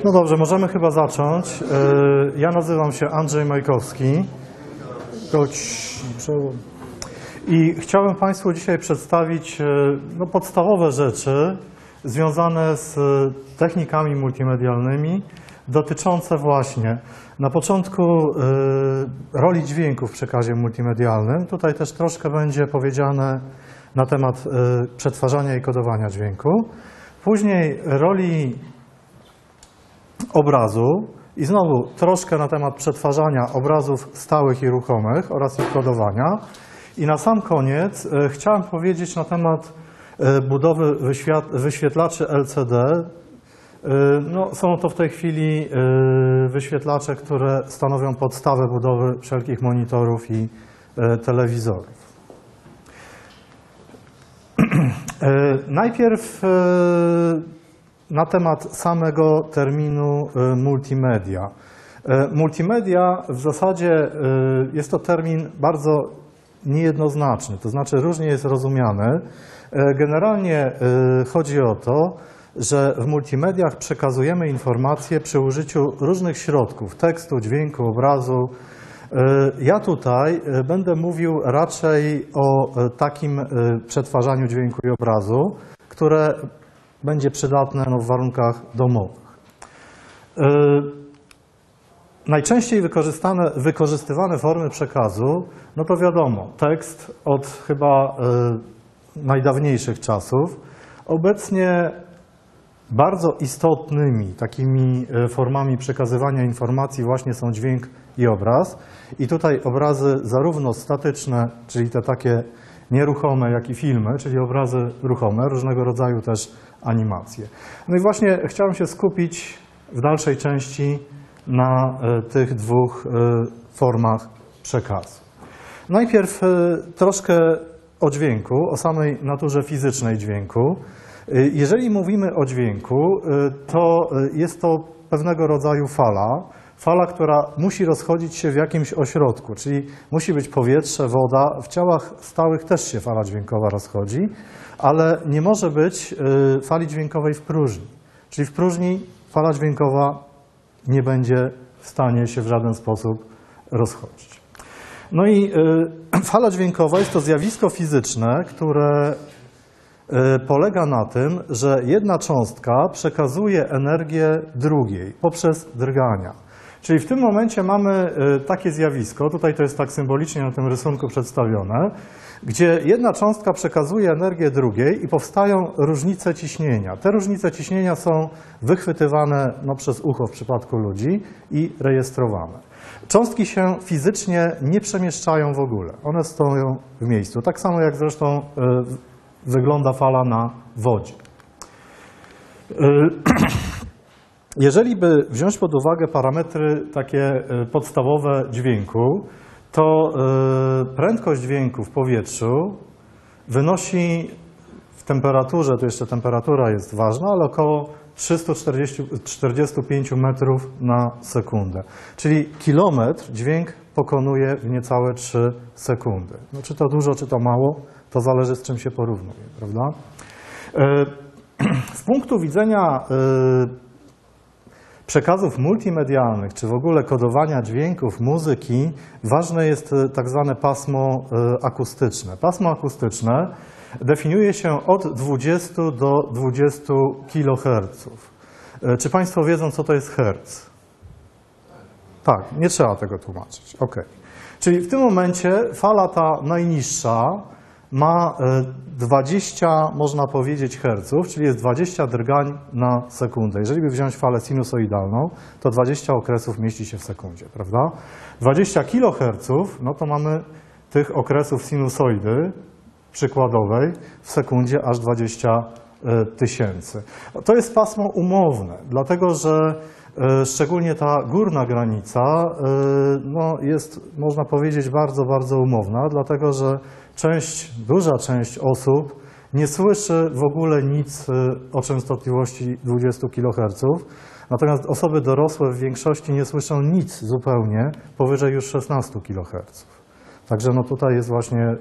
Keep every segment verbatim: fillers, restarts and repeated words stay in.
No dobrze, możemy chyba zacząć. Ja nazywam się Andrzej Majkowski i chciałbym Państwu dzisiaj przedstawić no, podstawowe rzeczy związane z technikami multimedialnymi dotyczące właśnie na początku roli dźwięku w przekazie multimedialnym. Tutaj też troszkę będzie powiedziane na temat przetwarzania i kodowania dźwięku. Później roli obrazu i znowu troszkę na temat przetwarzania obrazów stałych i ruchomych oraz ich kodowania. I na sam koniec e, chciałem powiedzieć na temat e, budowy wyświetlaczy L C D. E, no, są to w tej chwili e, wyświetlacze, które stanowią podstawę budowy wszelkich monitorów i e, telewizorów. E, najpierw e, na temat samego terminu multimedia. Multimedia w zasadzie jest to termin bardzo niejednoznaczny, to znaczy różnie jest rozumiany. Generalnie chodzi o to, że w multimediach przekazujemy informacje przy użyciu różnych środków, tekstu, dźwięku, obrazu. Ja tutaj będę mówił raczej o takim przetwarzaniu dźwięku i obrazu, które będzie przydatne no, w warunkach domowych. Yy, najczęściej wykorzystane, wykorzystywane formy przekazu, no to wiadomo, tekst od chyba yy, najdawniejszych czasów. Obecnie bardzo istotnymi takimi formami przekazywania informacji właśnie są dźwięk i obraz. I tutaj obrazy zarówno statyczne, czyli te takie nieruchome, jak i filmy, czyli obrazy ruchome, różnego rodzaju też animacje. No i właśnie chciałem się skupić w dalszej części na tych dwóch formach przekazu. Najpierw troszkę o dźwięku, o samej naturze fizycznej dźwięku. Jeżeli mówimy o dźwięku, to jest to pewnego rodzaju fala, fala, która musi rozchodzić się w jakimś ośrodku, czyli musi być powietrze, woda. W ciałach stałych też się fala dźwiękowa rozchodzi, ale nie może być fali dźwiękowej w próżni. Czyli w próżni fala dźwiękowa nie będzie w stanie się w żaden sposób rozchodzić. No i fala dźwiękowa jest to zjawisko fizyczne, które polega na tym, że jedna cząstka przekazuje energię drugiej poprzez drgania. Czyli w tym momencie mamy takie zjawisko, tutaj to jest tak symbolicznie na tym rysunku przedstawione, gdzie jedna cząstka przekazuje energię drugiej i powstają różnice ciśnienia. Te różnice ciśnienia są wychwytywane no, przez ucho w przypadku ludzi i rejestrowane. Cząstki się fizycznie nie przemieszczają w ogóle, one stoją w miejscu. Tak samo jak zresztą y, wygląda fala na wodzie. Y, Jeżeli by wziąć pod uwagę parametry takie podstawowe dźwięku, to prędkość dźwięku w powietrzu wynosi w temperaturze, tu jeszcze temperatura jest ważna, ale około trzysta czterdzieści pięć metrów na sekundę. Czyli kilometr dźwięk pokonuje w niecałe trzy sekundy. No, czy to dużo, czy to mało, to zależy z czym się porównuje, prawda? Z punktu widzenia przekazów multimedialnych, czy w ogóle kodowania dźwięków, muzyki, ważne jest tak zwane pasmo akustyczne. Pasmo akustyczne definiuje się od dwudziestu do dwudziestu kiloherców. Czy Państwo wiedzą, co to jest herc? Tak, nie trzeba tego tłumaczyć. Ok. Czyli w tym momencie fala ta najniższa ma dwadzieścia, można powiedzieć, herców, czyli jest dwadzieścia drgań na sekundę. Jeżeli by wziąć falę sinusoidalną, to dwadzieścia okresów mieści się w sekundzie, prawda? dwadzieścia kiloherców, no to mamy tych okresów sinusoidy przykładowej w sekundzie aż dwadzieścia tysięcy. To jest pasmo umowne, dlatego że szczególnie ta górna granica no, jest, można powiedzieć, bardzo, bardzo umowna, dlatego że część, duża część osób nie słyszy w ogóle nic o częstotliwości dwudziestu kiloherców, natomiast osoby dorosłe w większości nie słyszą nic zupełnie powyżej już szesnastu kiloherców. Także no, tutaj jest właśnie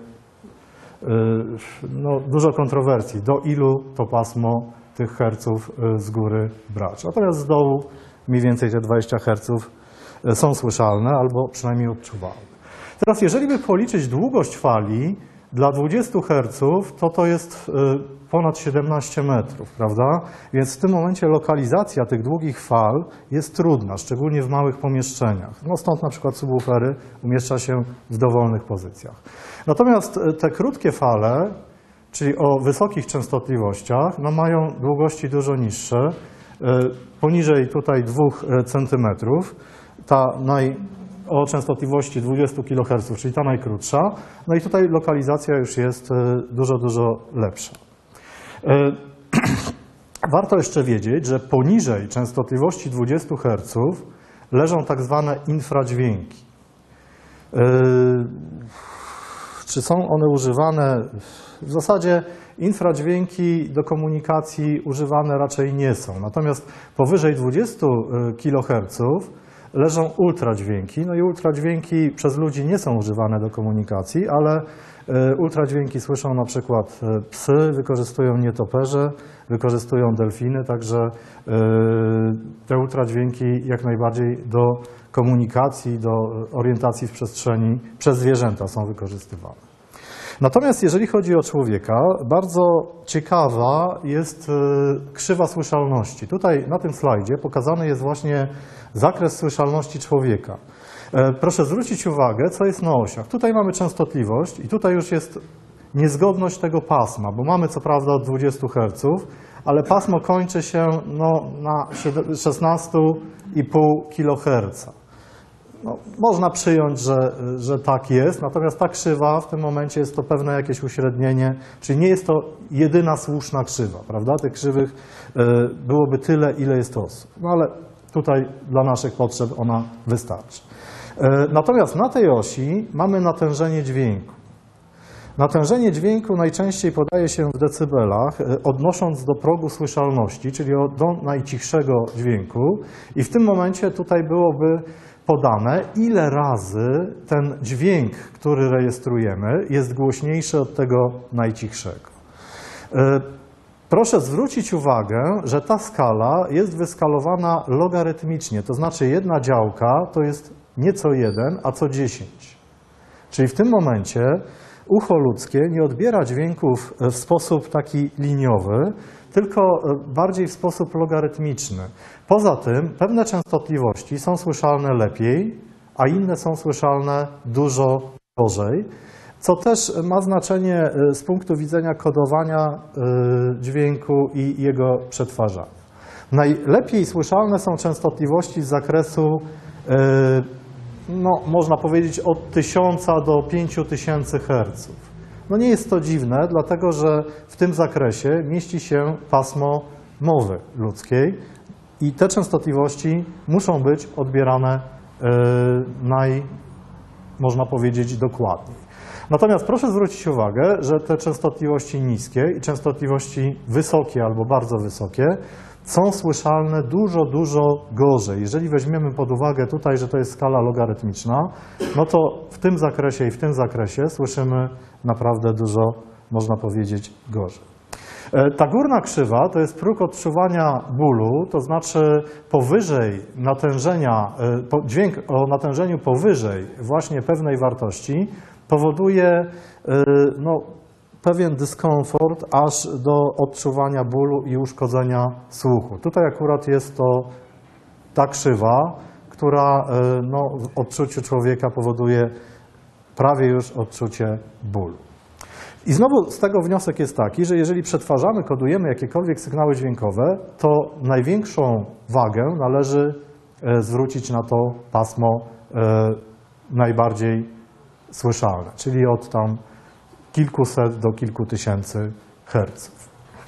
no, dużo kontrowersji, do ilu to pasmo tych herców z góry brać. Natomiast z dołu mniej więcej te dwadzieścia herców są słyszalne albo przynajmniej odczuwalne. Teraz jeżeli by policzyć długość fali dla dwudziestu herców, to to jest ponad siedemnaście metrów, prawda? Więc w tym momencie lokalizacja tych długich fal jest trudna, szczególnie w małych pomieszczeniach. No stąd na przykład subwoofery umieszcza się w dowolnych pozycjach. Natomiast te krótkie fale, czyli o wysokich częstotliwościach, no mają długości dużo niższe, poniżej tutaj dwóch centymetrów. Ta naj, o częstotliwości dwudziestu kiloherców, czyli ta najkrótsza. No i tutaj lokalizacja już jest dużo, dużo lepsza. Warto jeszcze wiedzieć, że poniżej częstotliwości dwudziestu herców leżą tak zwane infradźwięki. Czy są one używane? W zasadzie infradźwięki do komunikacji używane raczej nie są. Natomiast powyżej dwudziestu kiloherców leżą ultradźwięki. No i ultradźwięki przez ludzi nie są używane do komunikacji, ale ultradźwięki słyszą na przykład psy, wykorzystują nietoperze, wykorzystują delfiny, także te ultradźwięki jak najbardziej do komunikacji, do orientacji w przestrzeni przez zwierzęta są wykorzystywane. Natomiast jeżeli chodzi o człowieka, bardzo ciekawa jest krzywa słyszalności. Tutaj na tym slajdzie pokazany jest właśnie zakres słyszalności człowieka. Proszę zwrócić uwagę, co jest na osiach. Tutaj mamy częstotliwość i tutaj już jest niezgodność tego pasma, bo mamy co prawda od dwudziestu herców, ale pasmo kończy się no, na szesnaście i pół kiloherca. No, można przyjąć, że, że tak jest, natomiast ta krzywa w tym momencie jest to pewne jakieś uśrednienie, czyli nie jest to jedyna słuszna krzywa, prawda? Tych krzywych y, byłoby tyle, ile jest osób. No ale tutaj dla naszych potrzeb ona wystarczy. Y, natomiast na tej osi mamy natężenie dźwięku. Natężenie dźwięku najczęściej podaje się w decybelach, y, odnosząc do progu słyszalności, czyli do najcichszego dźwięku i w tym momencie tutaj byłoby podane, ile razy ten dźwięk, który rejestrujemy, jest głośniejszy od tego najcichszego. Proszę zwrócić uwagę, że ta skala jest wyskalowana logarytmicznie, to znaczy jedna działka to jest nie co jeden, a co dziesięć. Czyli w tym momencie ucho ludzkie nie odbiera dźwięków w sposób taki liniowy, tylko bardziej w sposób logarytmiczny. Poza tym pewne częstotliwości są słyszalne lepiej, a inne są słyszalne dużo gorzej, co też ma znaczenie z punktu widzenia kodowania dźwięku i jego przetwarzania. Najlepiej słyszalne są częstotliwości z zakresu, no, można powiedzieć, od tysiąca do pięciu tysięcy herców. No nie jest to dziwne, dlatego że w tym zakresie mieści się pasmo mowy ludzkiej i te częstotliwości muszą być odbierane yy, naj, można powiedzieć, dokładniej. Natomiast proszę zwrócić uwagę, że te częstotliwości niskie i częstotliwości wysokie albo bardzo wysokie są słyszalne dużo, dużo gorzej. Jeżeli weźmiemy pod uwagę tutaj, że to jest skala logarytmiczna, no to w tym zakresie i w tym zakresie słyszymy naprawdę dużo, można powiedzieć, gorzej. Ta górna krzywa to jest próg odczuwania bólu, to znaczy powyżej natężenia, dźwięk o natężeniu powyżej właśnie pewnej wartości powoduje no, pewien dyskomfort aż do odczuwania bólu i uszkodzenia słuchu. Tutaj akurat jest to ta krzywa, która no, w odczuciu człowieka powoduje prawie już odczucie bólu. I znowu z tego wniosek jest taki, że jeżeli przetwarzamy, kodujemy jakiekolwiek sygnały dźwiękowe, to największą wagę należy zwrócić na to pasmo najbardziej słyszalne, czyli od tam kilkuset do kilku tysięcy herców.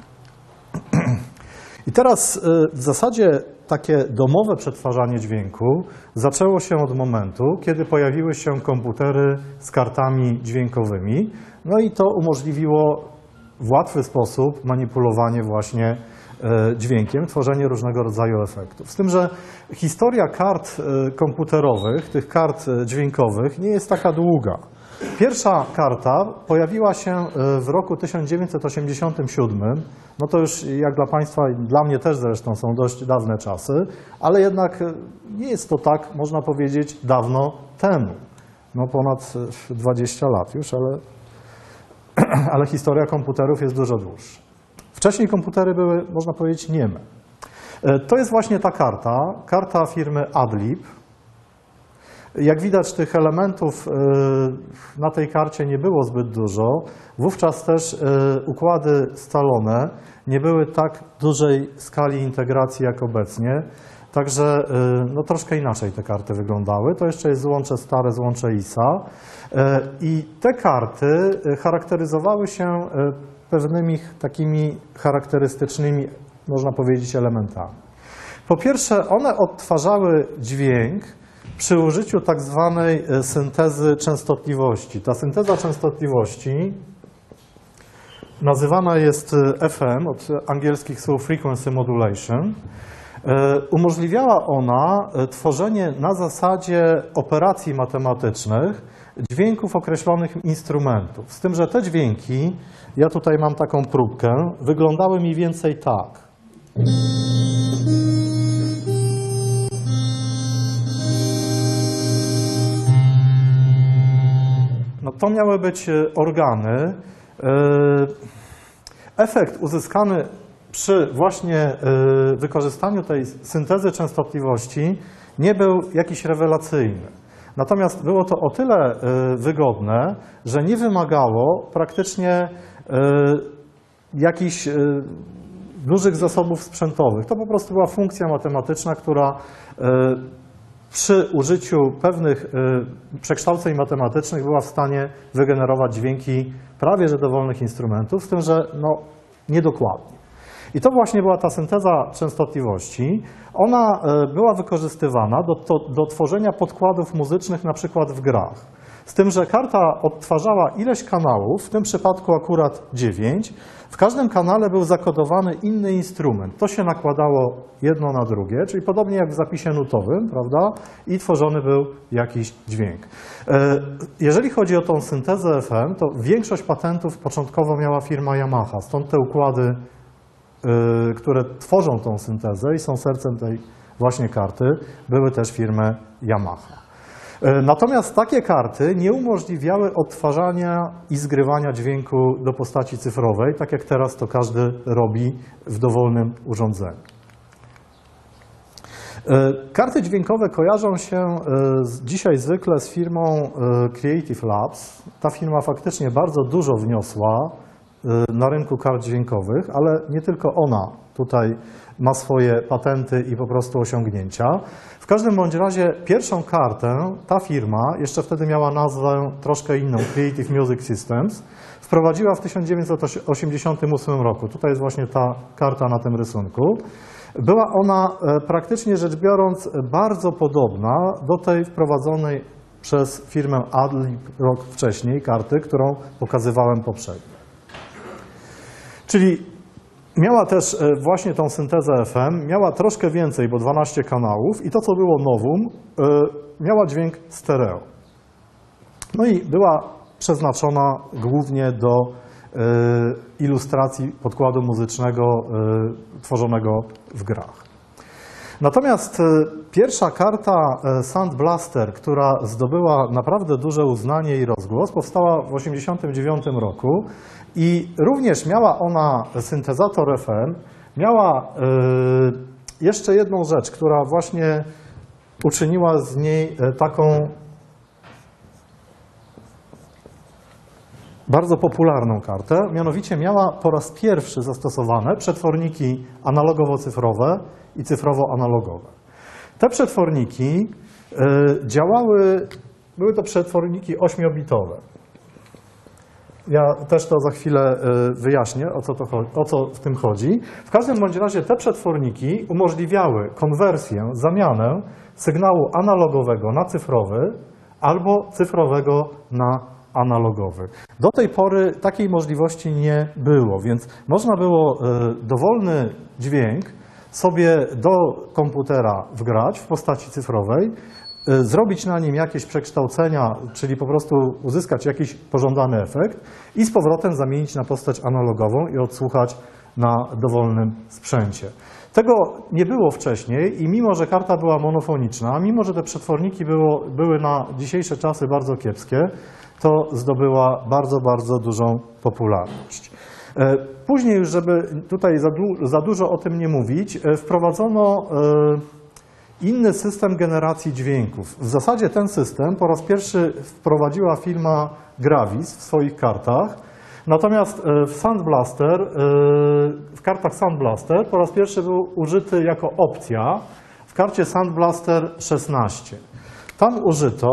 I teraz w zasadzie takie domowe przetwarzanie dźwięku zaczęło się od momentu, kiedy pojawiły się komputery z kartami dźwiękowymi, no i to umożliwiło w łatwy sposób manipulowanie właśnie dźwiękiem, tworzenie różnego rodzaju efektów. Z tym, że historia kart komputerowych, tych kart dźwiękowych nie jest taka długa. Pierwsza karta pojawiła się w roku tysiąc dziewięćset osiemdziesiątym siódmym. No to już jak dla Państwa, i dla mnie też zresztą są dość dawne czasy, ale jednak nie jest to tak, można powiedzieć, dawno temu. No ponad dwadzieścia lat już, ale, ale historia komputerów jest dużo dłuższa. Wcześniej komputery były, można powiedzieć, nieme. To jest właśnie ta karta, karta firmy Adlib. Jak widać, tych elementów na tej karcie nie było zbyt dużo. Wówczas też układy scalone nie były tak dużej skali integracji jak obecnie. Także no, troszkę inaczej te karty wyglądały. To jeszcze jest złącze stare, złącze I S A. I te karty charakteryzowały się pewnymi takimi charakterystycznymi, można powiedzieć, elementami. Po pierwsze, one odtwarzały dźwięk przy użyciu tak zwanej syntezy częstotliwości. Ta synteza częstotliwości nazywana jest F M, od angielskich słów frequency modulation. Umożliwiała ona tworzenie na zasadzie operacji matematycznych dźwięków określonych instrumentów. Z tym, że te dźwięki, ja tutaj mam taką próbkę, wyglądały mniej więcej tak. No to miały być organy. Efekt uzyskany przy właśnie wykorzystaniu tej syntezy częstotliwości nie był jakiś rewelacyjny. Natomiast było to o tyle wygodne, że nie wymagało praktycznie jakichś dużych zasobów sprzętowych. To po prostu była funkcja matematyczna, która przy użyciu pewnych przekształceń matematycznych była w stanie wygenerować dźwięki prawie że dowolnych instrumentów, z tym, że no, niedokładnie. I to właśnie była ta synteza częstotliwości. Ona była wykorzystywana do, to, do tworzenia podkładów muzycznych na przykład w grach. Z tym, że karta odtwarzała ileś kanałów, w tym przypadku akurat dziewięć. W każdym kanale był zakodowany inny instrument. To się nakładało jedno na drugie, czyli podobnie jak w zapisie nutowym, prawda? I tworzony był jakiś dźwięk. Jeżeli chodzi o tą syntezę F M, to większość patentów początkowo miała firma Yamaha. Stąd te układy, które tworzą tą syntezę i są sercem tej właśnie karty, były też firmy Yamaha. Natomiast takie karty nie umożliwiały odtwarzania i zgrywania dźwięku do postaci cyfrowej, tak jak teraz to każdy robi w dowolnym urządzeniu. Karty dźwiękowe kojarzą się dzisiaj zwykle z firmą Creative Labs. Ta firma faktycznie bardzo dużo wniosła na rynku kart dźwiękowych, ale nie tylko ona tutaj ma swoje patenty i po prostu osiągnięcia. W każdym bądź razie pierwszą kartę ta firma, jeszcze wtedy miała nazwę troszkę inną, Creative Music Systems, wprowadziła w tysiąc dziewięćset osiemdziesiątym ósmym roku. Tutaj jest właśnie ta karta na tym rysunku. Była ona praktycznie rzecz biorąc bardzo podobna do tej wprowadzonej przez firmę Adlib rok wcześniej karty, którą pokazywałem poprzednio. Czyli miała też właśnie tą syntezę F M, miała troszkę więcej, bo dwanaście kanałów i to, co było nowum, miała dźwięk stereo. No i była przeznaczona głównie do ilustracji podkładu muzycznego tworzonego w grach. Natomiast pierwsza karta Sound Blaster, która zdobyła naprawdę duże uznanie i rozgłos, powstała w tysiąc dziewięćset osiemdziesiątym dziewiątym roku i również miała ona syntezator F M, miała jeszcze jedną rzecz, która właśnie uczyniła z niej taką bardzo popularną kartę, mianowicie miała po raz pierwszy zastosowane przetworniki analogowo-cyfrowe i cyfrowo-analogowe. Te przetworniki działały, były to przetworniki ośmiobitowe. Ja też to za chwilę wyjaśnię, o co, to, o co w tym chodzi. W każdym bądź razie te przetworniki umożliwiały konwersję, zamianę sygnału analogowego na cyfrowy albo cyfrowego na analogowy. Do tej pory takiej możliwości nie było, więc można było dowolny dźwięk sobie do komputera wgrać w postaci cyfrowej zrobić na nim jakieś przekształcenia, czyli po prostu uzyskać jakiś pożądany efekt i z powrotem zamienić na postać analogową i odsłuchać na dowolnym sprzęcie. Tego nie było wcześniej i mimo, że karta była monofoniczna, mimo, że te przetworniki było, były na dzisiejsze czasy bardzo kiepskie, to zdobyła bardzo, bardzo dużą popularność. Później już, żeby tutaj za, du za dużo o tym nie mówić, wprowadzono inny system generacji dźwięków. W zasadzie ten system po raz pierwszy wprowadziła firma Gravis w swoich kartach, natomiast w Sound Blaster, w kartach Sound Blaster po raz pierwszy był użyty jako opcja w karcie Sound Blaster szesnaście. Tam użyto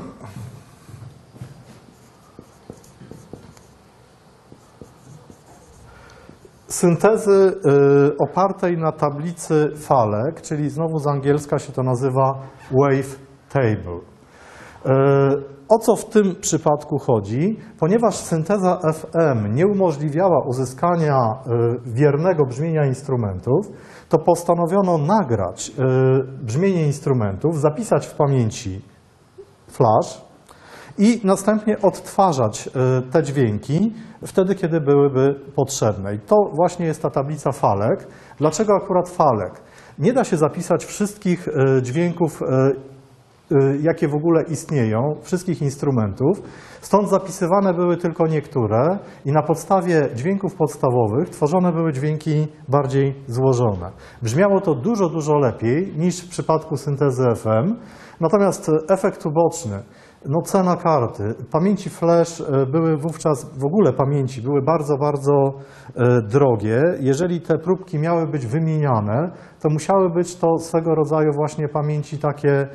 syntezy opartej na tablicy falek, czyli znowu z angielska się to nazywa wave table. O co w tym przypadku chodzi? Ponieważ synteza F M nie umożliwiała uzyskania wiernego brzmienia instrumentów, to postanowiono nagrać brzmienie instrumentów, zapisać w pamięci flash i następnie odtwarzać te dźwięki wtedy, kiedy byłyby potrzebne. I to właśnie jest ta tablica falek. Dlaczego akurat falek? Nie da się zapisać wszystkich dźwięków, jakie w ogóle istnieją, wszystkich instrumentów, stąd zapisywane były tylko niektóre i na podstawie dźwięków podstawowych tworzone były dźwięki bardziej złożone. Brzmiało to dużo, dużo lepiej niż w przypadku syntezy F M, natomiast efekt uboczny, no cena karty, pamięci flash były wówczas, w ogóle pamięci były bardzo, bardzo drogie. Jeżeli te próbki miały być wymieniane, to musiały być to swego rodzaju właśnie pamięci takie,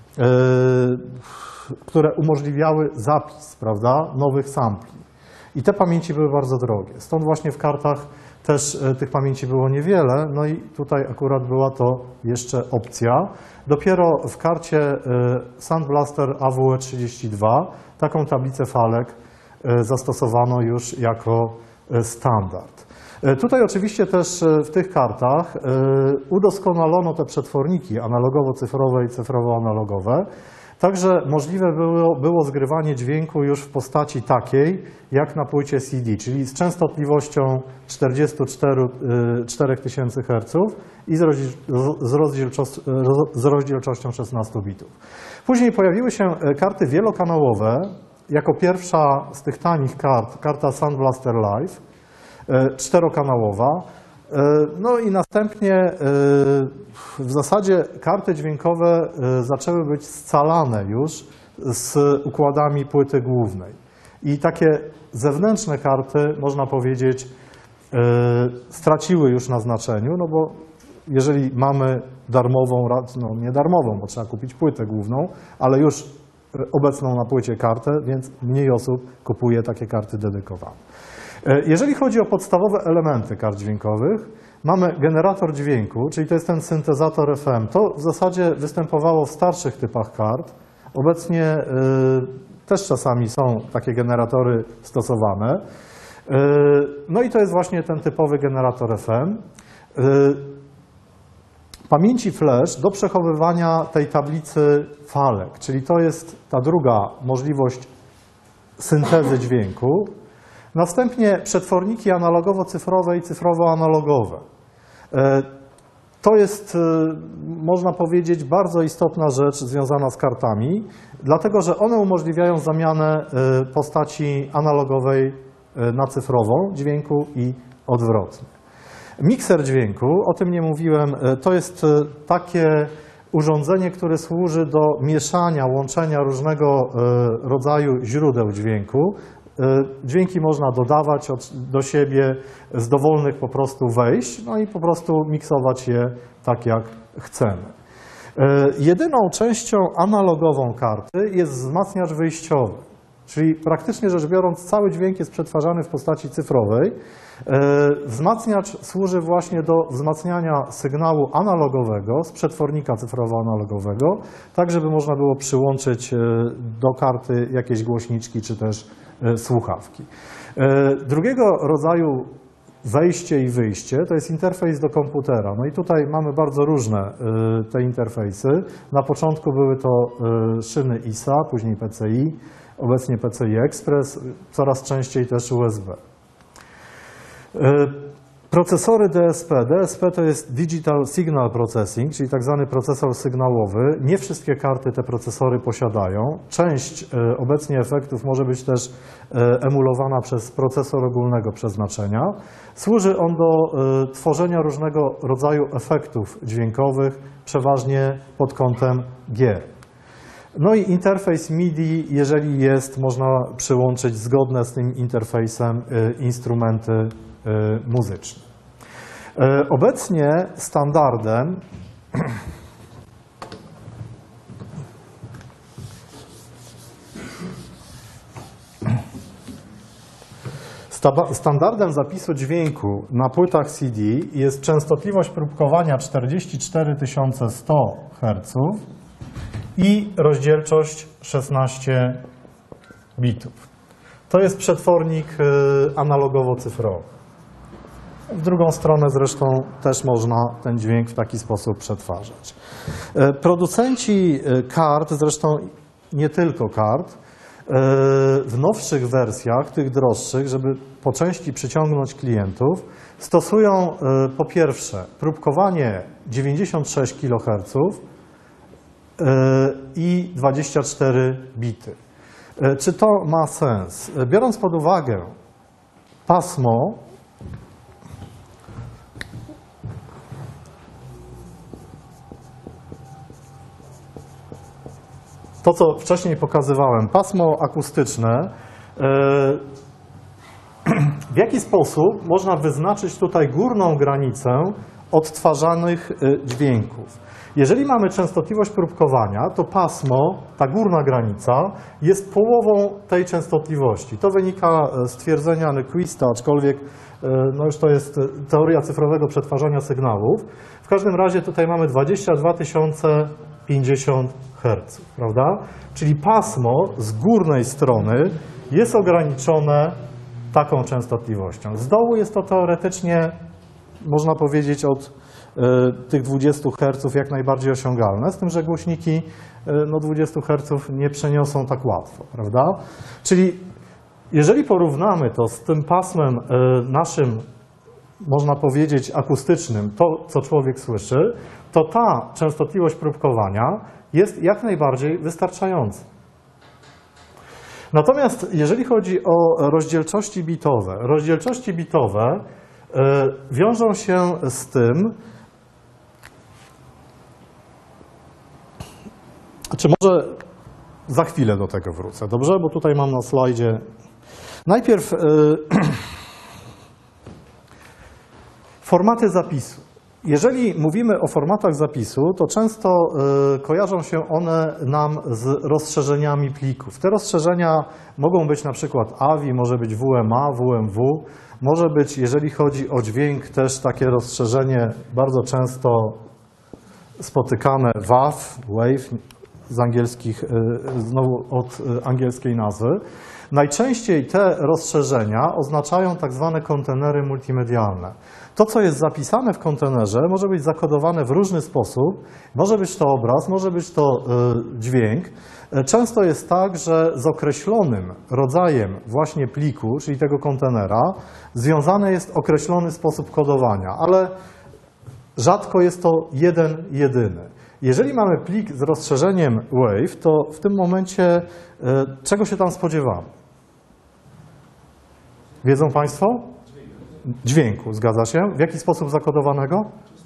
które umożliwiały zapis, prawda, nowych sampli. I te pamięci były bardzo drogie. Stąd właśnie w kartach też tych pamięci było niewiele, no i tutaj akurat była to jeszcze opcja. Dopiero w karcie Sound Blaster A W E trzydzieści dwa taką tablicę falek zastosowano już jako standard. Tutaj oczywiście też w tych kartach udoskonalono te przetworniki analogowo-cyfrowe i cyfrowo-analogowe, także możliwe było, było zgrywanie dźwięku już w postaci takiej, jak na płycie C D, czyli z częstotliwością czterdzieści cztery tysiące herców i z, rozdziel, z, rozdzielczość, z rozdzielczością szesnaście bitów. Później pojawiły się karty wielokanałowe, jako pierwsza z tych tanich kart, karta Sound Blaster Live, czterokanałowa. No i następnie w zasadzie karty dźwiękowe zaczęły być scalane już z układami płyty głównej. I takie zewnętrzne karty, można powiedzieć, straciły już na znaczeniu, no bo jeżeli mamy darmową, no nie darmową, bo trzeba kupić płytę główną, ale już obecną na płycie kartę, więc mniej osób kupuje takie karty dedykowane. Jeżeli chodzi o podstawowe elementy kart dźwiękowych, mamy generator dźwięku, czyli to jest ten syntezator F M. To w zasadzie występowało w starszych typach kart. Obecnie y, też czasami są takie generatory stosowane. Y, no i to jest właśnie ten typowy generator F M. Y, pamięci flash do przechowywania tej tablicy falek, czyli to jest ta druga możliwość syntezy dźwięku. Następnie przetworniki analogowo-cyfrowe i cyfrowo-analogowe. To jest, można powiedzieć, bardzo istotna rzecz związana z kartami, dlatego że one umożliwiają zamianę postaci analogowej na cyfrową dźwięku i odwrotnie. Mikser dźwięku, o tym nie mówiłem, to jest takie urządzenie, które służy do mieszania, łączenia różnego rodzaju źródeł dźwięku. Dźwięki można dodawać od, do siebie z dowolnych po prostu wejść, no i po prostu miksować je tak, jak chcemy. Jedyną częścią analogową karty jest wzmacniacz wyjściowy, czyli praktycznie rzecz biorąc cały dźwięk jest przetwarzany w postaci cyfrowej. Wzmacniacz służy właśnie do wzmacniania sygnału analogowego z przetwornika cyfrowo-analogowego, tak żeby można było przyłączyć do karty jakieś głośniczki czy też słuchawki. Drugiego rodzaju wejście i wyjście, to jest interfejs do komputera. No i tutaj mamy bardzo różne te interfejsy. Na początku były to szyny I S A, później P C I, obecnie P C I Express, coraz częściej też U S B. Procesory D S P. D S P to jest Digital Signal Processing, czyli tak zwany procesor sygnałowy. Nie wszystkie karty te procesory posiadają. Część obecnie efektów może być też emulowana przez procesor ogólnego przeznaczenia. Służy on do tworzenia różnego rodzaju efektów dźwiękowych, przeważnie pod kątem gier. No i interfejs MIDI, jeżeli jest, można przyłączyć zgodne z tym interfejsem instrumenty muzyczne. Obecnie standardem standardem zapisu dźwięku na płytach C D jest częstotliwość próbkowania czterdzieści cztery tysiące sto herców i rozdzielczość szesnaście bitów. To jest przetwornik analogowo-cyfrowy. W drugą stronę zresztą też można ten dźwięk w taki sposób przetwarzać. Producenci kart, zresztą nie tylko kart, w nowszych wersjach, tych droższych, żeby po części przyciągnąć klientów, stosują po pierwsze próbkowanie dziewięćdziesiąt sześć kiloherców i dwadzieścia cztery bity. Czy to ma sens? Biorąc pod uwagę pasmo, to co wcześniej pokazywałem, pasmo akustyczne, w jaki sposób można wyznaczyć tutaj górną granicę odtwarzanych dźwięków? Jeżeli mamy częstotliwość próbkowania, to pasmo, ta górna granica, jest połową tej częstotliwości. To wynika z twierdzenia Nyquista, aczkolwiek no już to jest teoria cyfrowego przetwarzania sygnałów. W każdym razie tutaj mamy dwadzieścia dwa tysiące pięćdziesiąt herców, prawda? Czyli pasmo z górnej strony jest ograniczone taką częstotliwością. Z dołu jest to teoretycznie, można powiedzieć, od tych dwudziestu herców jak najbardziej osiągalne, z tym, że głośniki no, dwudziestu herców nie przeniosą tak łatwo, prawda? Czyli jeżeli porównamy to z tym pasmem naszym, można powiedzieć, akustycznym, to co człowiek słyszy, to ta częstotliwość próbkowania jest jak najbardziej wystarczająca. Natomiast jeżeli chodzi o rozdzielczości bitowe, rozdzielczości bitowe wiążą się z tym, czy może za chwilę do tego wrócę, dobrze? Bo tutaj mam na slajdzie. Najpierw yy, formaty zapisu. Jeżeli mówimy o formatach zapisu, to często yy, kojarzą się one nam z rozszerzeniami plików. Te rozszerzenia mogą być na przykład A V I, może być W M A, W M W, może być, jeżeli chodzi o dźwięk, też takie rozszerzenie bardzo często spotykane W A V, Wave, z angielskich, znowu od angielskiej nazwy. Najczęściej te rozszerzenia oznaczają tak zwane kontenery multimedialne. To, co jest zapisane w kontenerze, może być zakodowane w różny sposób. Może być to obraz, może być to dźwięk. Często jest tak, że z określonym rodzajem właśnie pliku, czyli tego kontenera, związany jest określony sposób kodowania, ale rzadko jest to jeden, jedyny. Jeżeli mamy plik z rozszerzeniem Wave, to w tym momencie czego się tam spodziewamy? Wiedzą Państwo? Dźwięku, zgadza się. W jaki sposób zakodowanego?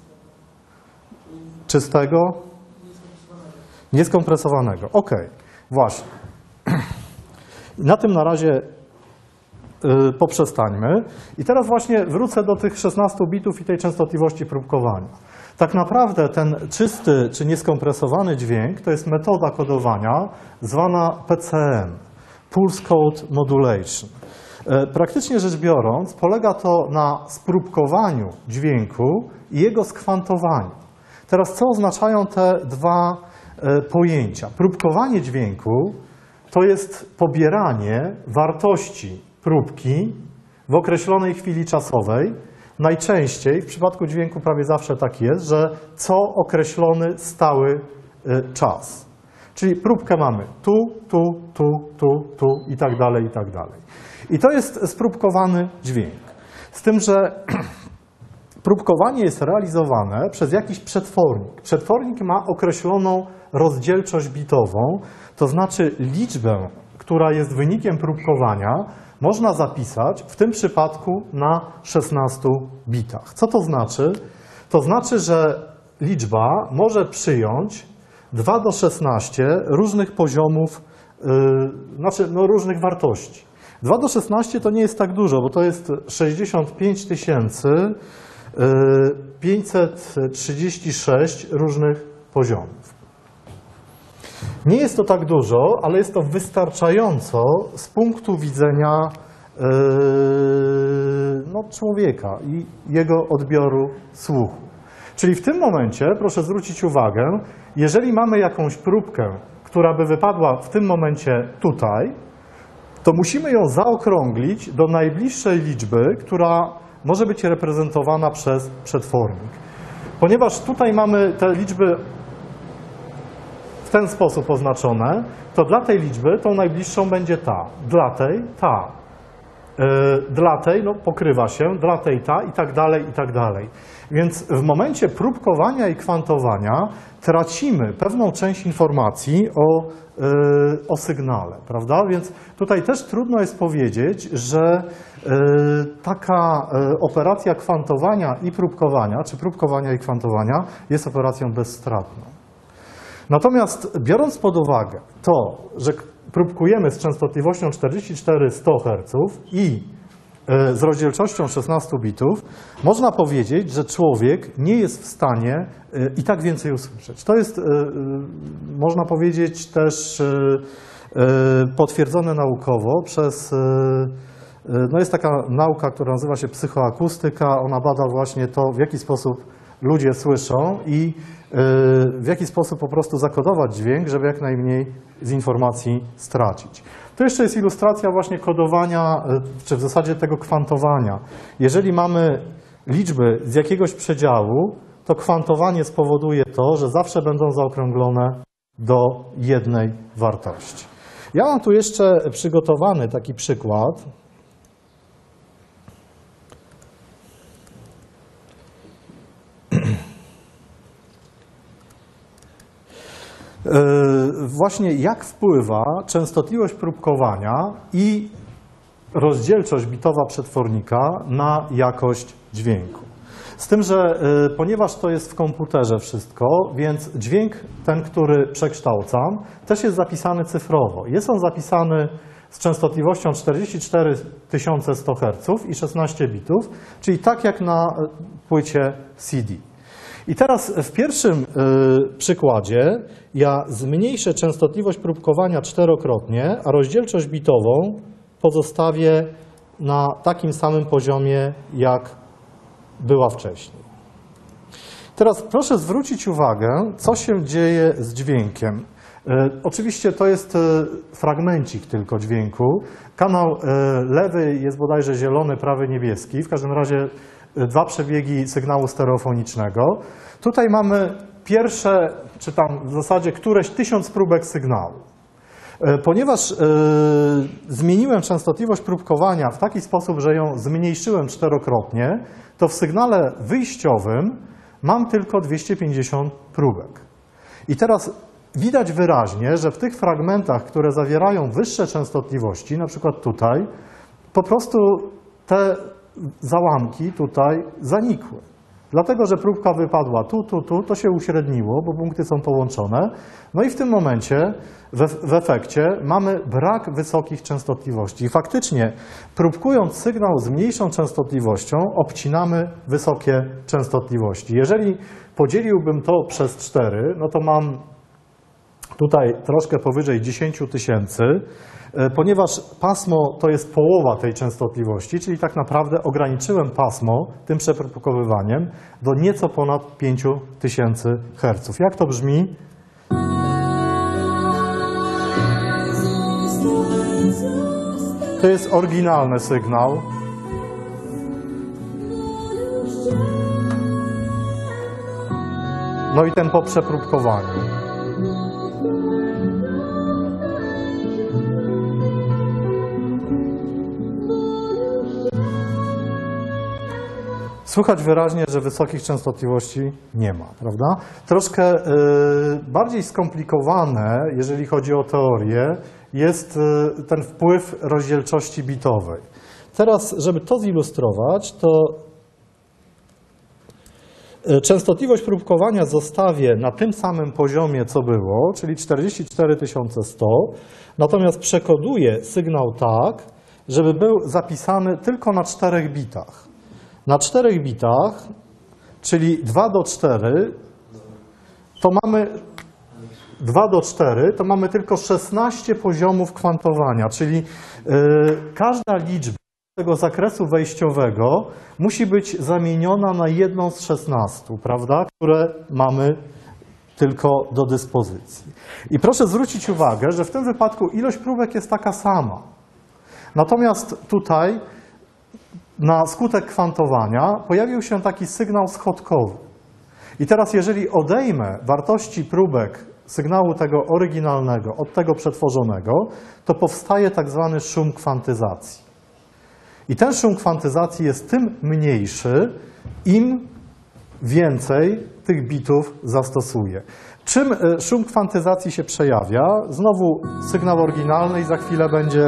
Czystego? Nieskompresowanego. Ok, właśnie. Na tym na razie poprzestańmy. I teraz właśnie wrócę do tych szesnastu bitów i tej częstotliwości próbkowania. Tak naprawdę ten czysty czy nieskompresowany dźwięk to jest metoda kodowania zwana P C M, Pulse Code Modulation. Praktycznie rzecz biorąc, polega to na spróbkowaniu dźwięku i jego skwantowaniu. Teraz co oznaczają te dwa pojęcia? Próbkowanie dźwięku to jest pobieranie wartości próbki w określonej chwili czasowej najczęściej w przypadku dźwięku prawie zawsze tak jest, że co określony stały czas. Czyli próbkę mamy tu, tu, tu, tu, tu i tak dalej, i tak dalej. I to jest spróbkowany dźwięk. Z tym, że próbkowanie jest realizowane przez jakiś przetwornik. Przetwornik ma określoną rozdzielczość bitową, to znaczy liczbę, która jest wynikiem próbkowania, można zapisać w tym przypadku na szesnastu bitach. Co to znaczy? To znaczy, że liczba może przyjąć dwa do szesnastu różnych poziomów, yy, znaczy no, różnych wartości. dwa do szesnastu to nie jest tak dużo, bo to jest sześćdziesiąt pięć tysięcy pięćset trzydzieści sześć różnych poziomów. Nie jest to tak dużo, ale jest to wystarczająco z punktu widzenia yy, no, człowieka i jego odbioru słuchu. Czyli w tym momencie, proszę zwrócić uwagę, jeżeli mamy jakąś próbkę, która by wypadła w tym momencie tutaj, to musimy ją zaokrąglić do najbliższej liczby, która może być reprezentowana przez przetwornik. Ponieważ tutaj mamy te liczby w ten sposób oznaczone, to dla tej liczby tą najbliższą będzie ta, dla tej ta, yy, dla tej no, pokrywa się, dla tej ta i tak dalej, i tak dalej. Więc w momencie próbkowania i kwantowania tracimy pewną część informacji o, yy, o sygnale, prawda? Więc tutaj też trudno jest powiedzieć, że yy, taka yy, operacja kwantowania i próbkowania, czy próbkowania i kwantowania jest operacją bezstratną. Natomiast biorąc pod uwagę to, że próbkujemy z częstotliwością czterdzieści cztery sto herców i z rozdzielczością szesnastu bitów, można powiedzieć, że człowiek nie jest w stanie i tak więcej usłyszeć. To jest, można powiedzieć, też potwierdzone naukowo przez, no jest taka nauka, która nazywa się psychoakustyka, ona bada właśnie to, w jaki sposób ludzie słyszą i w jaki sposób po prostu zakodować dźwięk, żeby jak najmniej z informacji stracić. To jeszcze jest ilustracja właśnie kodowania, czy w zasadzie tego kwantowania. Jeżeli mamy liczby z jakiegoś przedziału, to kwantowanie spowoduje to, że zawsze będą zaokrąglone do jednej wartości. Ja mam tu jeszcze przygotowany taki przykład. Właśnie jak wpływa częstotliwość próbkowania i rozdzielczość bitowa przetwornika na jakość dźwięku. Z tym, że ponieważ to jest w komputerze wszystko, więc dźwięk ten, który przekształcam, też jest zapisany cyfrowo. Jest on zapisany z częstotliwością czterdzieści cztery tysiące sto herców i szesnaście bitów, czyli tak jak na płycie C D. I teraz w pierwszym y, przykładzie ja zmniejszę częstotliwość próbkowania czterokrotnie, a rozdzielczość bitową pozostawię na takim samym poziomie, jak była wcześniej. Teraz proszę zwrócić uwagę, co się dzieje z dźwiękiem. Y, oczywiście to jest y, fragmencik tylko dźwięku. Kanał y, lewy jest bodajże zielony, prawy niebieski. W każdym razie dwa przebiegi sygnału stereofonicznego. Tutaj mamy pierwsze, czy tam w zasadzie któreś tysiąc próbek sygnału. Ponieważ yy, zmieniłem częstotliwość próbkowania w taki sposób, że ją zmniejszyłem czterokrotnie, to w sygnale wyjściowym mam tylko dwieście pięćdziesiąt próbek. I teraz widać wyraźnie, że w tych fragmentach, które zawierają wyższe częstotliwości, na przykład tutaj, po prostu te załamki tutaj zanikły. Dlatego, że próbka wypadła tu, tu, tu, to się uśredniło, bo punkty są połączone. No i w tym momencie, w, w efekcie, mamy brak wysokich częstotliwości. I faktycznie, próbkując sygnał z mniejszą częstotliwością, obcinamy wysokie częstotliwości. Jeżeli podzieliłbym to przez cztery, no to mam tutaj troszkę powyżej dziesięć tysięcy, ponieważ pasmo to jest połowa tej częstotliwości, czyli tak naprawdę ograniczyłem pasmo tym przepróbkowywaniem do nieco ponad pięć tysięcy herców. Jak to brzmi? To jest oryginalny sygnał. no i ten po przepróbkowaniu. Słychać wyraźnie, że wysokich częstotliwości nie ma, prawda? Troszkę y, bardziej skomplikowane, jeżeli chodzi o teorię, jest y, ten wpływ rozdzielczości bitowej. Teraz, żeby to zilustrować, to y, częstotliwość próbkowania zostawię na tym samym poziomie, co było, czyli czterdzieści cztery tysiące sto, natomiast przekoduję sygnał tak, żeby był zapisany tylko na czterech bitach. Na czterech bitach, czyli dwa do czterech, to mamy dwa do czterech, to mamy tylko szesnaście poziomów kwantowania, czyli yy, każda liczba tego zakresu wejściowego musi być zamieniona na jedną z szesnastu, prawda, które mamy tylko do dyspozycji. I proszę zwrócić uwagę, że w tym wypadku ilość próbek jest taka sama. Natomiast tutaj na skutek kwantowania pojawił się taki sygnał schodkowy. I teraz jeżeli odejmę wartości próbek sygnału tego oryginalnego od tego przetworzonego, to powstaje tak zwany szum kwantyzacji. I ten szum kwantyzacji jest tym mniejszy, im więcej tych bitów zastosuję. Czym szum kwantyzacji się przejawia? Znowu sygnał oryginalny i za chwilę będzie...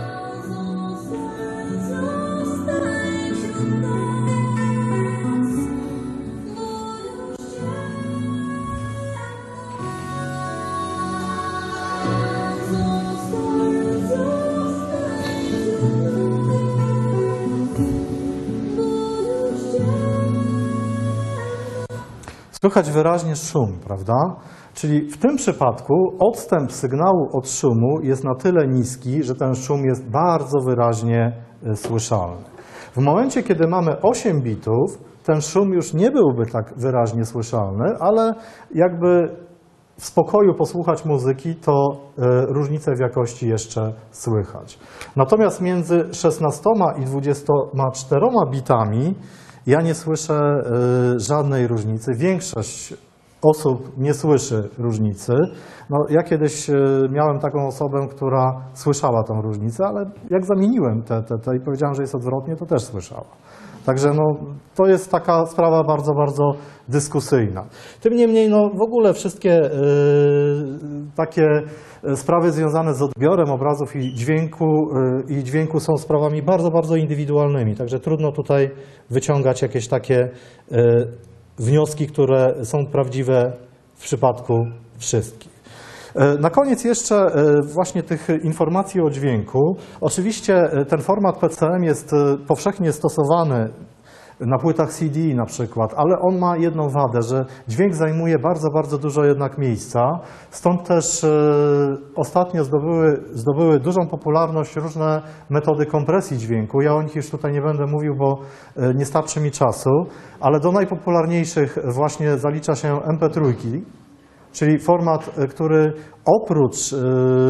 Słychać wyraźnie szum, prawda? Czyli w tym przypadku odstęp sygnału od szumu jest na tyle niski, że ten szum jest bardzo wyraźnie słyszalny. W momencie, kiedy mamy osiem bitów, ten szum już nie byłby tak wyraźnie słyszalny, ale jakby w spokoju posłuchać muzyki, to różnice w jakości jeszcze słychać. Natomiast między szesnastoma i dwudziestoma czteroma bitami ja nie słyszę y, żadnej różnicy. Większość osób nie słyszy różnicy. No, ja kiedyś y, miałem taką osobę, która słyszała tą różnicę, ale jak zamieniłem te, te, te i powiedziałem, że jest odwrotnie, to też słyszała. Także no, to jest taka sprawa bardzo, bardzo dyskusyjna. Tym niemniej no, w ogóle wszystkie y, takie sprawy związane z odbiorem obrazów i dźwięku, y, i dźwięku są sprawami bardzo, bardzo indywidualnymi. Także trudno tutaj wyciągać jakieś takie y, wnioski, które są prawdziwe w przypadku wszystkich. Na koniec jeszcze właśnie tych informacji o dźwięku. Oczywiście ten format P C M jest powszechnie stosowany na płytach C D na przykład, ale on ma jedną wadę, że dźwięk zajmuje bardzo, bardzo dużo jednak miejsca. Stąd też ostatnio zdobyły, zdobyły dużą popularność różne metody kompresji dźwięku. Ja o nich już tutaj nie będę mówił, bo nie starczy mi czasu, ale do najpopularniejszych właśnie zalicza się M P trzy. Czyli format, który oprócz yy,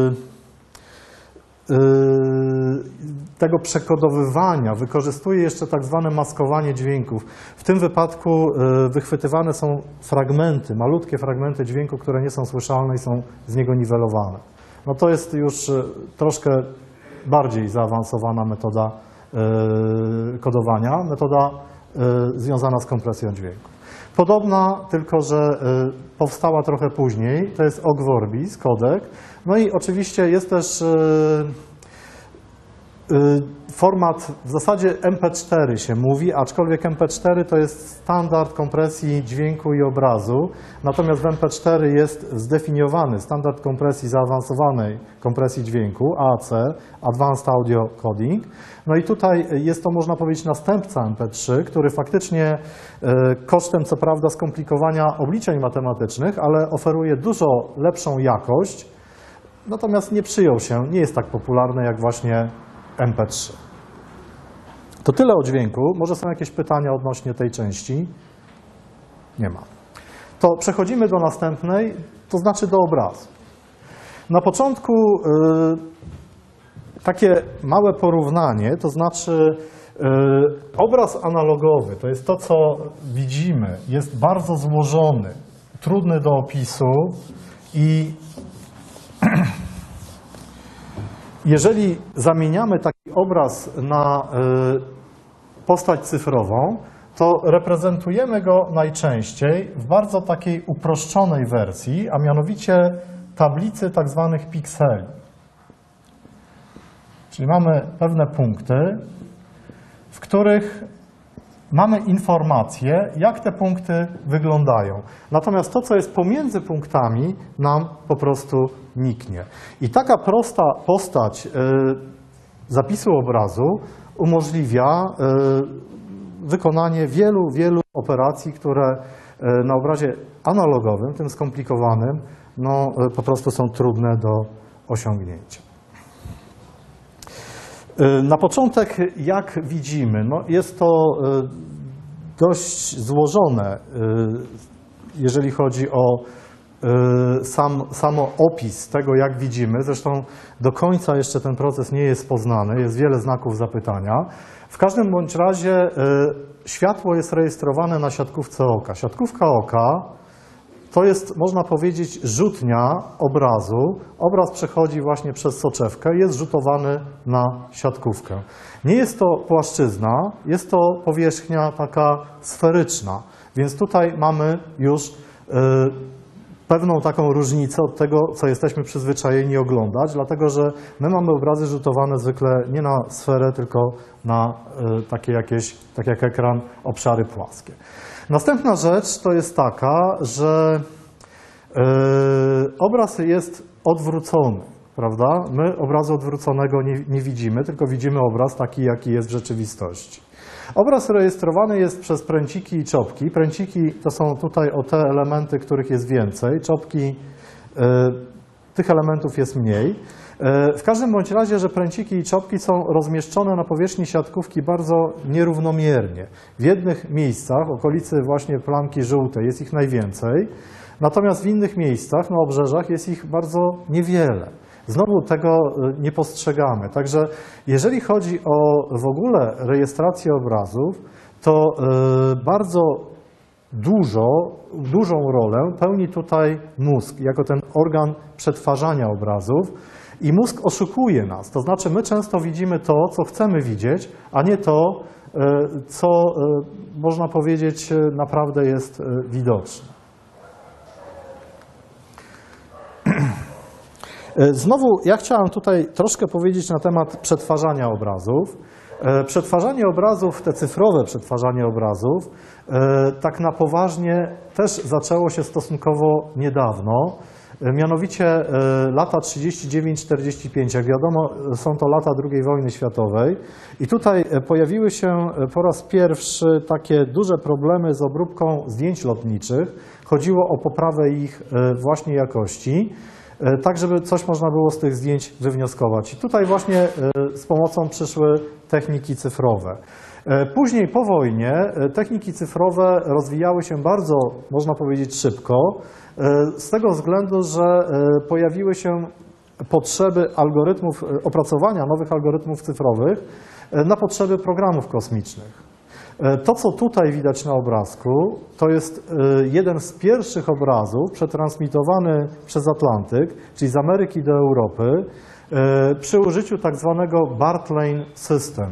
yy, tego przekodowywania wykorzystuje jeszcze tak zwane maskowanie dźwięków. W tym wypadku yy, wychwytywane są fragmenty, malutkie fragmenty dźwięku, które nie są słyszalne i są z niego niwelowane. No to jest już yy, troszkę bardziej zaawansowana metoda yy, kodowania, metoda yy, związana z kompresją dźwięku. Podobna, tylko że y, powstała trochę później, to jest Ogg Vorbis, kodek. No i oczywiście jest też y, y, format, w zasadzie M P cztery się mówi, aczkolwiek M P cztery to jest standard kompresji dźwięku i obrazu, natomiast w M P cztery jest zdefiniowany standard kompresji zaawansowanej kompresji dźwięku, A A C, Advanced Audio Coding. No i tutaj jest to, można powiedzieć, następca M P trzy, który faktycznie kosztem, co prawda, skomplikowania obliczeń matematycznych, ale oferuje dużo lepszą jakość, natomiast nie przyjął się, nie jest tak popularny jak właśnie M P trzy. To tyle o dźwięku. Może są jakieś pytania odnośnie tej części? Nie ma. To przechodzimy do następnej, to znaczy do obrazu. Na początku yy, takie małe porównanie, to znaczy yy, obraz analogowy, to jest to, co widzimy, jest bardzo złożony. trudny do opisu i jeżeli zamieniamy taki obraz na postać cyfrową, to reprezentujemy go najczęściej w bardzo takiej uproszczonej wersji, a mianowicie tablicy tak zwanych pikseli. Czyli mamy pewne punkty, w których mamy informacje, jak te punkty wyglądają. Natomiast to, co jest pomiędzy punktami, nam po prostu niknie. I taka prosta postać zapisu obrazu umożliwia wykonanie wielu, wielu operacji, które na obrazie analogowym, tym skomplikowanym, no, po prostu są trudne do osiągnięcia. Na początek, jak widzimy, no jest to dość złożone, jeżeli chodzi o sam, samo opis tego, jak widzimy. Zresztą do końca jeszcze ten proces nie jest poznany, jest wiele znaków zapytania. W każdym bądź razie światło jest rejestrowane na siatkówce oka. Siatkówka oka to jest, można powiedzieć, rzutnia obrazu. Obraz przechodzi właśnie przez soczewkę i jest rzutowany na siatkówkę. Nie jest to płaszczyzna, jest to powierzchnia taka sferyczna, więc tutaj mamy już y, pewną taką różnicę od tego, co jesteśmy przyzwyczajeni oglądać, dlatego że my mamy obrazy rzutowane zwykle nie na sferę, tylko na y, takie jakieś, tak jak ekran, obszary płaskie. Następna rzecz to jest taka, że yy, obraz jest odwrócony, prawda? My obrazu odwróconego nie, nie widzimy, tylko widzimy obraz taki, jaki jest w rzeczywistości. Obraz rejestrowany jest przez pręciki i czopki. Pręciki to są tutaj o te elementy, których jest więcej. Czopki, yy, tych elementów jest mniej. W każdym bądź razie, że pręciki i czopki są rozmieszczone na powierzchni siatkówki bardzo nierównomiernie. W jednych miejscach, w okolicy właśnie plamki żółtej, jest ich najwięcej, natomiast w innych miejscach, na obrzeżach, jest ich bardzo niewiele. Znowu tego nie postrzegamy. Także jeżeli chodzi o w ogóle rejestrację obrazów, to bardzo dużo, dużą rolę pełni tutaj mózg, jako ten organ przetwarzania obrazów. I mózg oszukuje nas, to znaczy my często widzimy to, co chcemy widzieć, a nie to, co można powiedzieć naprawdę jest widoczne. Znowu ja chciałem tutaj troszkę powiedzieć na temat przetwarzania obrazów. Przetwarzanie obrazów, te cyfrowe przetwarzanie obrazów, tak na poważnie też zaczęło się stosunkowo niedawno. Mianowicie lata trzydzieści dziewięć czterdzieści pięć, jak wiadomo, są to lata drugiej wojny światowej i tutaj pojawiły się po raz pierwszy takie duże problemy z obróbką zdjęć lotniczych. Chodziło o poprawę ich właśnie jakości, tak żeby coś można było z tych zdjęć wywnioskować. I tutaj właśnie z pomocą przyszły techniki cyfrowe. Później po wojnie techniki cyfrowe rozwijały się bardzo, można powiedzieć, szybko, z tego względu, że pojawiły się potrzeby algorytmów, opracowania nowych algorytmów cyfrowych na potrzeby programów kosmicznych. To, co tutaj widać na obrazku, to jest jeden z pierwszych obrazów przetransmitowany przez Atlantyk, czyli z Ameryki do Europy, przy użyciu tak zwanego Bart Lane System.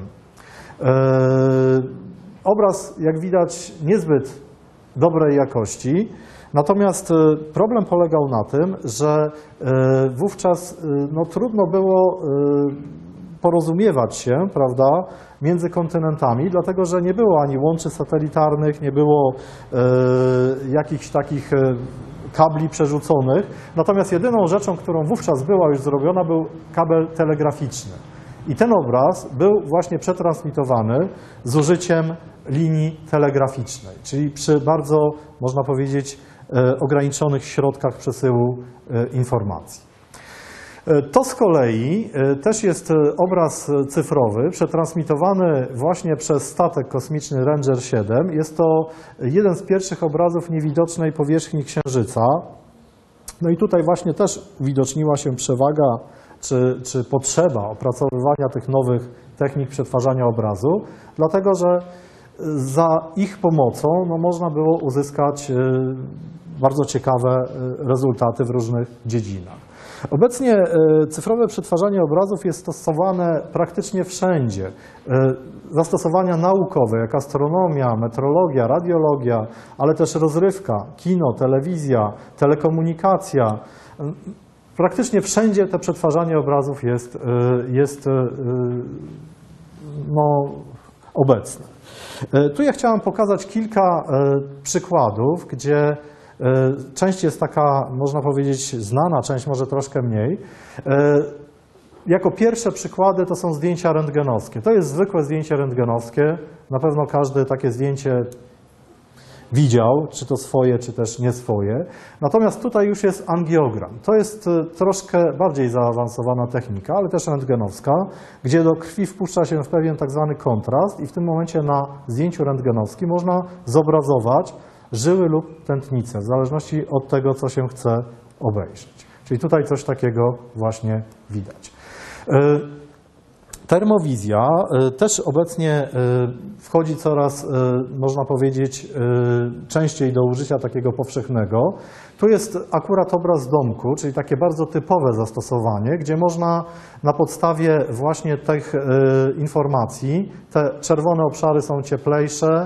Obraz, jak widać, niezbyt dobrej jakości, natomiast problem polegał na tym, że wówczas no, trudno było porozumiewać się, prawda, między kontynentami, dlatego że nie było ani łączy satelitarnych, nie było jakichś takich kabli przerzuconych. Natomiast jedyną rzeczą, którą wówczas była już zrobiona, był kabel telegraficzny. I ten obraz był właśnie przetransmitowany z użyciem linii telegraficznej, czyli przy bardzo, można powiedzieć, ograniczonych środkach przesyłu informacji. To z kolei też jest obraz cyfrowy, przetransmitowany właśnie przez statek kosmiczny Ranger siedem. Jest to jeden z pierwszych obrazów niewidocznej powierzchni Księżyca. No i tutaj właśnie też uwidoczniła się przewaga czy, czy potrzeba opracowywania tych nowych technik przetwarzania obrazu, dlatego że za ich pomocą no, można było uzyskać bardzo ciekawe rezultaty w różnych dziedzinach. Obecnie cyfrowe przetwarzanie obrazów jest stosowane praktycznie wszędzie. Zastosowania naukowe, jak astronomia, metrologia, radiologia, ale też rozrywka, kino, telewizja, telekomunikacja. Praktycznie wszędzie to przetwarzanie obrazów jest, jest no, obecne. Tu ja chciałem pokazać kilka przykładów, gdzie część jest taka, można powiedzieć, znana, część może troszkę mniej. Jako pierwsze przykłady to są zdjęcia rentgenowskie. To jest zwykłe zdjęcie rentgenowskie. Na pewno każdy takie zdjęcie widział, czy to swoje, czy też nie swoje. Natomiast tutaj już jest angiogram. To jest troszkę bardziej zaawansowana technika, ale też rentgenowska, gdzie do krwi wpuszcza się w pewien tak zwany kontrast i w tym momencie na zdjęciu rentgenowskim można zobrazować żyły lub tętnice, w zależności od tego, co się chce obejrzeć. Czyli tutaj coś takiego właśnie widać. Termowizja też obecnie wchodzi coraz, można powiedzieć, częściej do użycia takiego powszechnego. Tu jest akurat obraz domku, czyli takie bardzo typowe zastosowanie, gdzie można na podstawie właśnie tych informacji, te czerwone obszary są cieplejsze,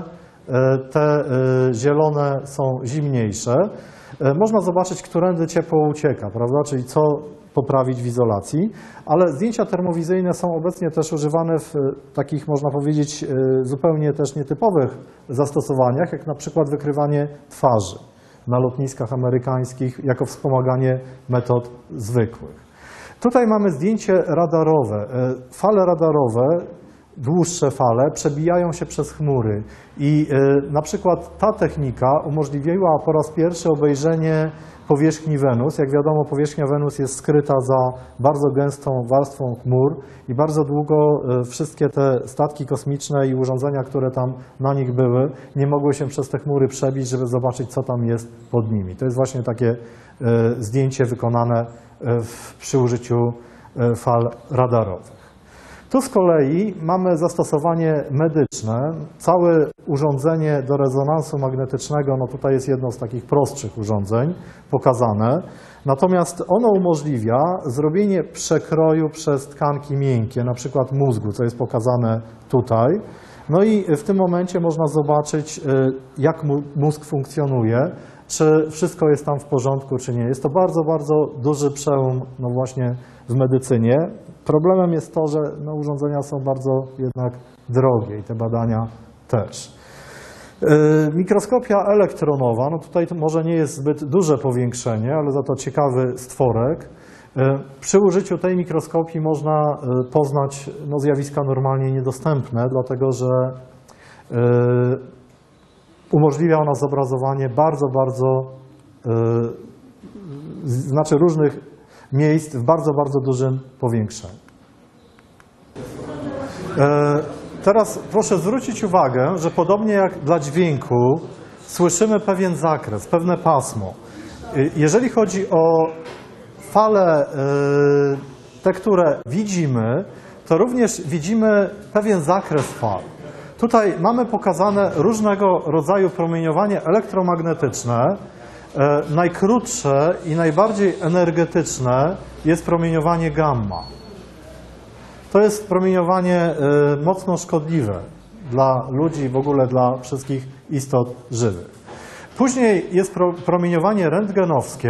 te zielone są zimniejsze. Można zobaczyć, którędy ciepło ucieka, prawda? Czyli co poprawić w izolacji, ale zdjęcia termowizyjne są obecnie też używane w takich, można powiedzieć, zupełnie też nietypowych zastosowaniach, jak na przykład wykrywanie twarzy na lotniskach amerykańskich jako wspomaganie metod zwykłych. Tutaj mamy zdjęcie radarowe. Fale radarowe, dłuższe fale, przebijają się przez chmury i na przykład ta technika umożliwiła po raz pierwszy obejrzenie powierzchni Wenus. Jak wiadomo, powierzchnia Wenus jest skryta za bardzo gęstą warstwą chmur i bardzo długo wszystkie te statki kosmiczne i urządzenia, które tam na nich były, nie mogły się przez te chmury przebić, żeby zobaczyć, co tam jest pod nimi. To jest właśnie takie zdjęcie wykonane przy użyciu fal radarowych. Tu z kolei mamy zastosowanie medyczne. Całe urządzenie do rezonansu magnetycznego, no tutaj jest jedno z takich prostszych urządzeń pokazane. Natomiast ono umożliwia zrobienie przekroju przez tkanki miękkie, na przykład mózgu, co jest pokazane tutaj. No i w tym momencie można zobaczyć, jak mózg funkcjonuje, czy wszystko jest tam w porządku, czy nie. Jest to bardzo, bardzo duży przełom, no właśnie w medycynie. Problemem jest to, że no, urządzenia są bardzo jednak drogie i te badania też. Yy, mikroskopia elektronowa, no tutaj to może nie jest zbyt duże powiększenie, ale za to ciekawy stworek. Yy, przy użyciu tej mikroskopii można yy, poznać no, zjawiska normalnie niedostępne, dlatego że yy, umożliwia ona zobrazowanie bardzo, bardzo, yy, znaczy różnych miejsc w bardzo, bardzo dużym powiększeniu. E, teraz proszę zwrócić uwagę, że podobnie jak dla dźwięku słyszymy pewien zakres, pewne pasmo. Jeżeli chodzi o fale, e, te, które widzimy, to również widzimy pewien zakres fal. Tutaj mamy pokazane różnego rodzaju promieniowanie elektromagnetyczne. Najkrótsze i najbardziej energetyczne jest promieniowanie gamma. To jest promieniowanie mocno szkodliwe dla ludzi i w ogóle dla wszystkich istot żywych. Później jest promieniowanie rentgenowskie,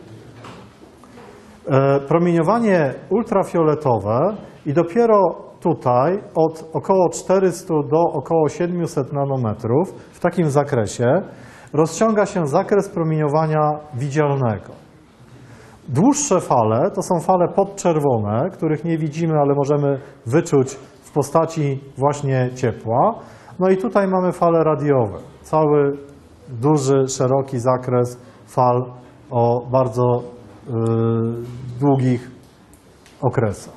promieniowanie ultrafioletowe i dopiero tutaj od około czterystu do około siedmiuset nanometrów w takim zakresie rozciąga się zakres promieniowania widzialnego. Dłuższe fale to są fale podczerwone, których nie widzimy, ale możemy wyczuć w postaci właśnie ciepła. No i tutaj mamy fale radiowe. Cały duży, szeroki zakres fal o bardzo yy, długich okresach.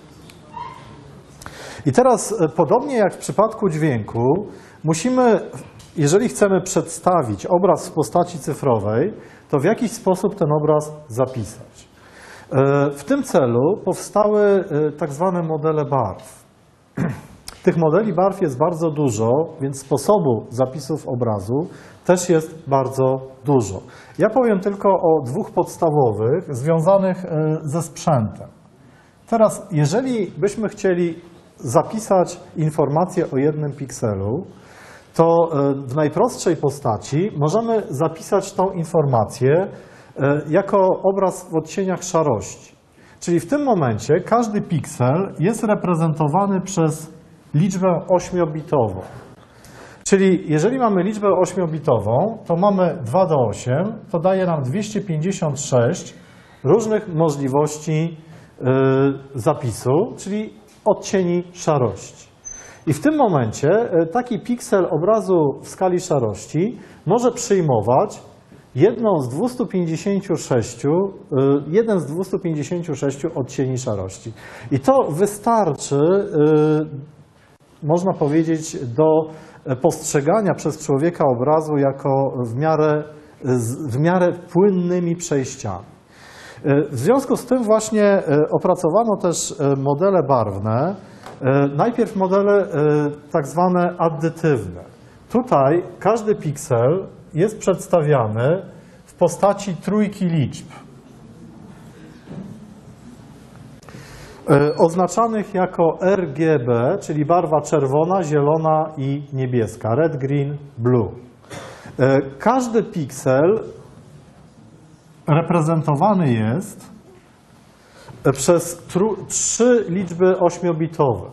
I teraz, podobnie jak w przypadku dźwięku, musimy, jeżeli chcemy przedstawić obraz w postaci cyfrowej, to w jakiś sposób ten obraz zapisać. W tym celu powstały tak zwane modele barw. Tych modeli barw jest bardzo dużo, więc sposobu zapisów obrazu też jest bardzo dużo. Ja powiem tylko o dwóch podstawowych związanych ze sprzętem. Teraz, jeżeli byśmy chcieli zapisać informację o jednym pikselu, to w najprostszej postaci możemy zapisać tą informację jako obraz w odcieniach szarości. Czyli w tym momencie każdy piksel jest reprezentowany przez liczbę ośmiobitową. Czyli jeżeli mamy liczbę ośmiobitową, to mamy dwa do ośmiu, to daje nam dwieście pięćdziesiąt sześć różnych możliwości zapisu, czyli odcieni szarości. I w tym momencie taki piksel obrazu w skali szarości może przyjmować jedną z dwustu pięćdziesięciu sześciu, jeden z dwustu pięćdziesięciu sześciu odcieni szarości. I to wystarczy, można powiedzieć, do postrzegania przez człowieka obrazu jako w miarę, w miarę płynnymi przejściami. W związku z tym właśnie opracowano też modele barwne, najpierw modele tak zwane addytywne. Tutaj każdy piksel jest przedstawiany w postaci trójki liczb, oznaczanych jako R G B, czyli barwa czerwona, zielona i niebieska, red, green, blue. Każdy piksel reprezentowany jest przez trzy liczby ośmiobitowe,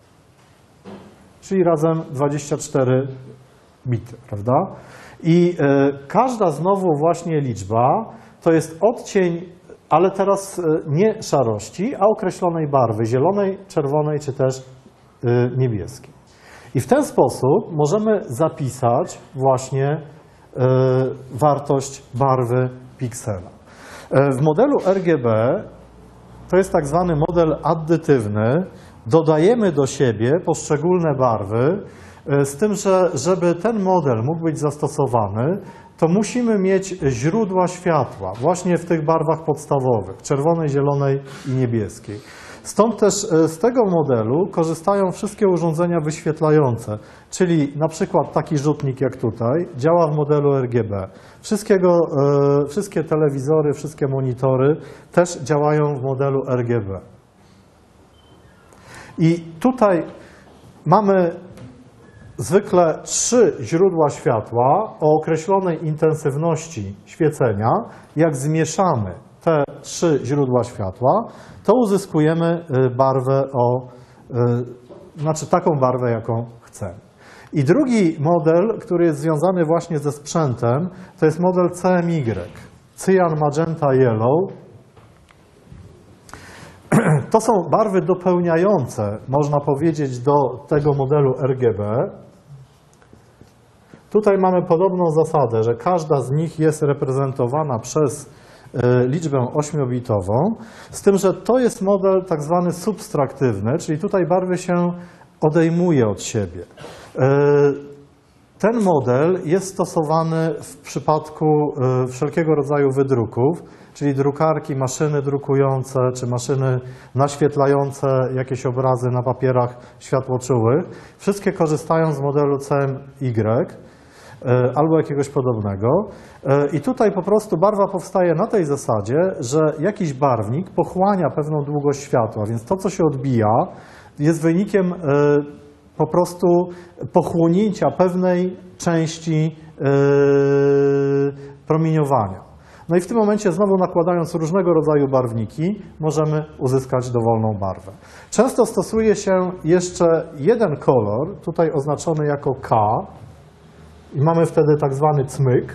czyli razem dwadzieścia cztery bity, prawda? I każda znowu właśnie liczba to jest odcień, ale teraz nie szarości, a określonej barwy, zielonej, czerwonej czy też niebieskiej. I w ten sposób możemy zapisać właśnie wartość barwy piksela. W modelu R G B, to jest tak zwany model addytywny, dodajemy do siebie poszczególne barwy, z tym, że żeby ten model mógł być zastosowany, to musimy mieć źródła światła właśnie w tych barwach podstawowych, czerwonej, zielonej i niebieskiej. Stąd też z tego modelu korzystają wszystkie urządzenia wyświetlające, czyli na przykład taki rzutnik jak tutaj działa w modelu R G B. Wszystkiego, wszystkie telewizory, wszystkie monitory też działają w modelu R G B. I tutaj mamy zwykle trzy źródła światła o określonej intensywności świecenia. Jak zmieszamy te trzy źródła światła, to uzyskujemy barwę o, znaczy taką barwę, jaką chcemy. I drugi model, który jest związany właśnie ze sprzętem, to jest model C M Y, Cyan, Magenta, Yellow. To są barwy dopełniające, można powiedzieć, do tego modelu R G B. Tutaj mamy podobną zasadę, że każda z nich jest reprezentowana przez liczbę ośmiobitową, z tym, że to jest model tak zwany substraktywny, czyli tutaj barwy się odejmuje od siebie. Ten model jest stosowany w przypadku wszelkiego rodzaju wydruków, czyli drukarki, maszyny drukujące, czy maszyny naświetlające jakieś obrazy na papierach światłoczułych. Wszystkie korzystają z modelu C M Y albo jakiegoś podobnego. I tutaj po prostu barwa powstaje na tej zasadzie, że jakiś barwnik pochłania pewną długość światła, więc to, co się odbija, jest wynikiem po prostu pochłonięcia pewnej części promieniowania. No i w tym momencie znowu nakładając różnego rodzaju barwniki możemy uzyskać dowolną barwę. Często stosuje się jeszcze jeden kolor, tutaj oznaczony jako K i mamy wtedy tak zwany cmyk.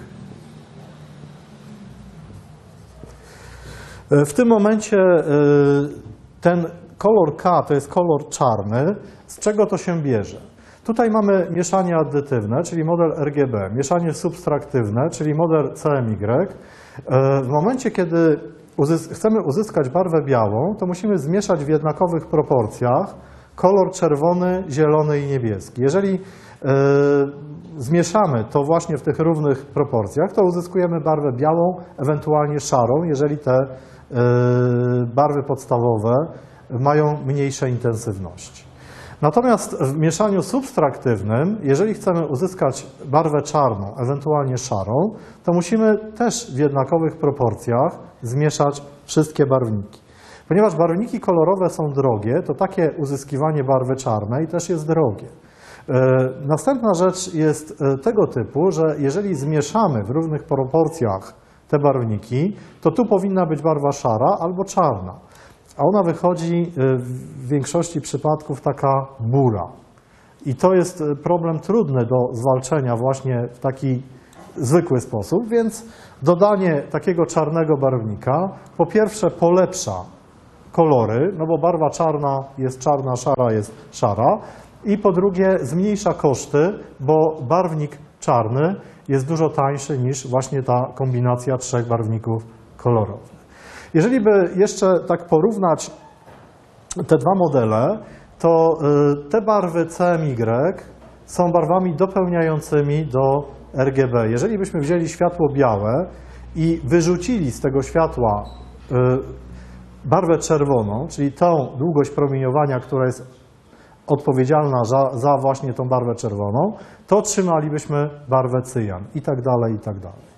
W tym momencie ten kolor K to jest kolor czarny. Z czego to się bierze? Tutaj mamy mieszanie addytywne, czyli model R G B, mieszanie substraktywne, czyli model C M Y. W momencie, kiedy uzys- chcemy uzyskać barwę białą, to musimy zmieszać w jednakowych proporcjach kolor czerwony, zielony i niebieski. Jeżeli yy, zmieszamy to właśnie w tych równych proporcjach, to uzyskujemy barwę białą, ewentualnie szarą, jeżeli te yy, barwy podstawowe mają mniejsze intensywności. Natomiast w mieszaniu subtraktywnym, jeżeli chcemy uzyskać barwę czarną, ewentualnie szarą, to musimy też w jednakowych proporcjach zmieszać wszystkie barwniki. Ponieważ barwniki kolorowe są drogie, to takie uzyskiwanie barwy czarnej też jest drogie. Następna rzecz jest tego typu, że jeżeli zmieszamy w równych proporcjach te barwniki, to tu powinna być barwa szara albo czarna, a ona wychodzi w większości przypadków taka bura. I to jest problem trudny do zwalczenia właśnie w taki zwykły sposób, więc dodanie takiego czarnego barwnika po pierwsze polepsza kolory, no bo barwa czarna jest czarna, szara jest szara, i po drugie zmniejsza koszty, bo barwnik czarny jest dużo tańszy niż właśnie ta kombinacja trzech barwników kolorowych. Jeżeli by jeszcze tak porównać te dwa modele, to te barwy C M Y są barwami dopełniającymi do R G B. Jeżeli byśmy wzięli światło białe i wyrzucili z tego światła barwę czerwoną, czyli tą długość promieniowania, która jest odpowiedzialna za, za właśnie tą barwę czerwoną, to otrzymalibyśmy barwę cyjan i tak dalej, i tak dalej.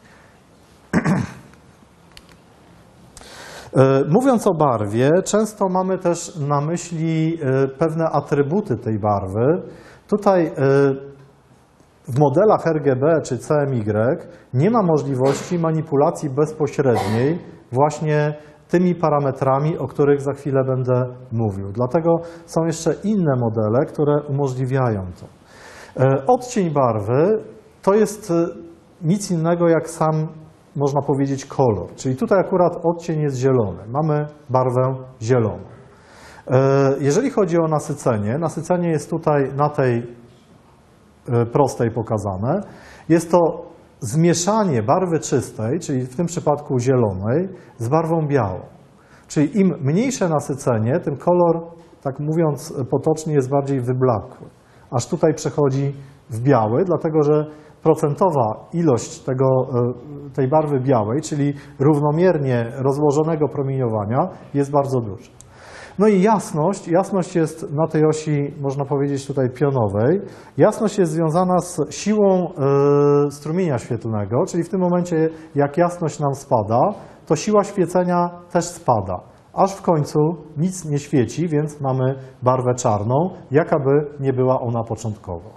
Mówiąc o barwie, często mamy też na myśli pewne atrybuty tej barwy. Tutaj w modelach R G B czy C M Y nie ma możliwości manipulacji bezpośredniej właśnie tymi parametrami, o których za chwilę będę mówił. Dlatego są jeszcze inne modele, które umożliwiają to. Odcień barwy to jest nic innego jak sam, można powiedzieć, kolor. Czyli tutaj akurat odcień jest zielony. Mamy barwę zieloną. Jeżeli chodzi o nasycenie, nasycenie jest tutaj na tej prostej pokazane. Jest to zmieszanie barwy czystej, czyli w tym przypadku zielonej, z barwą białą. Czyli im mniejsze nasycenie, tym kolor, tak mówiąc potocznie, jest bardziej wyblakły. Aż tutaj przechodzi w biały, dlatego że procentowa ilość tego, tej barwy białej, czyli równomiernie rozłożonego promieniowania, jest bardzo duża. No i jasność. Jasność jest na tej osi, można powiedzieć, tutaj pionowej. Jasność jest związana z siłą y, strumienia świetlnego, czyli w tym momencie, jak jasność nam spada, to siła świecenia też spada. Aż w końcu nic nie świeci, więc mamy barwę czarną, jaka by nie była ona początkowo.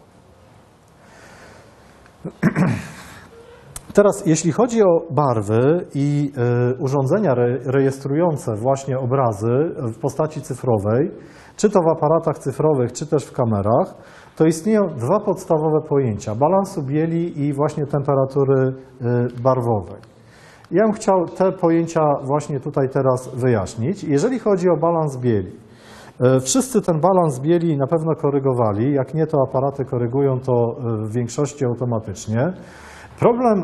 Teraz, jeśli chodzi o barwy i y, urządzenia re, rejestrujące właśnie obrazy w postaci cyfrowej, czy to w aparatach cyfrowych, czy też w kamerach, to istnieją dwa podstawowe pojęcia: balansu bieli i właśnie temperatury y, barwowej. Ja bym chciał te pojęcia właśnie tutaj teraz wyjaśnić. Jeżeli chodzi o balans bieli, y, wszyscy ten balans bieli na pewno korygowali, jak nie, to aparaty korygują to w większości automatycznie. Problem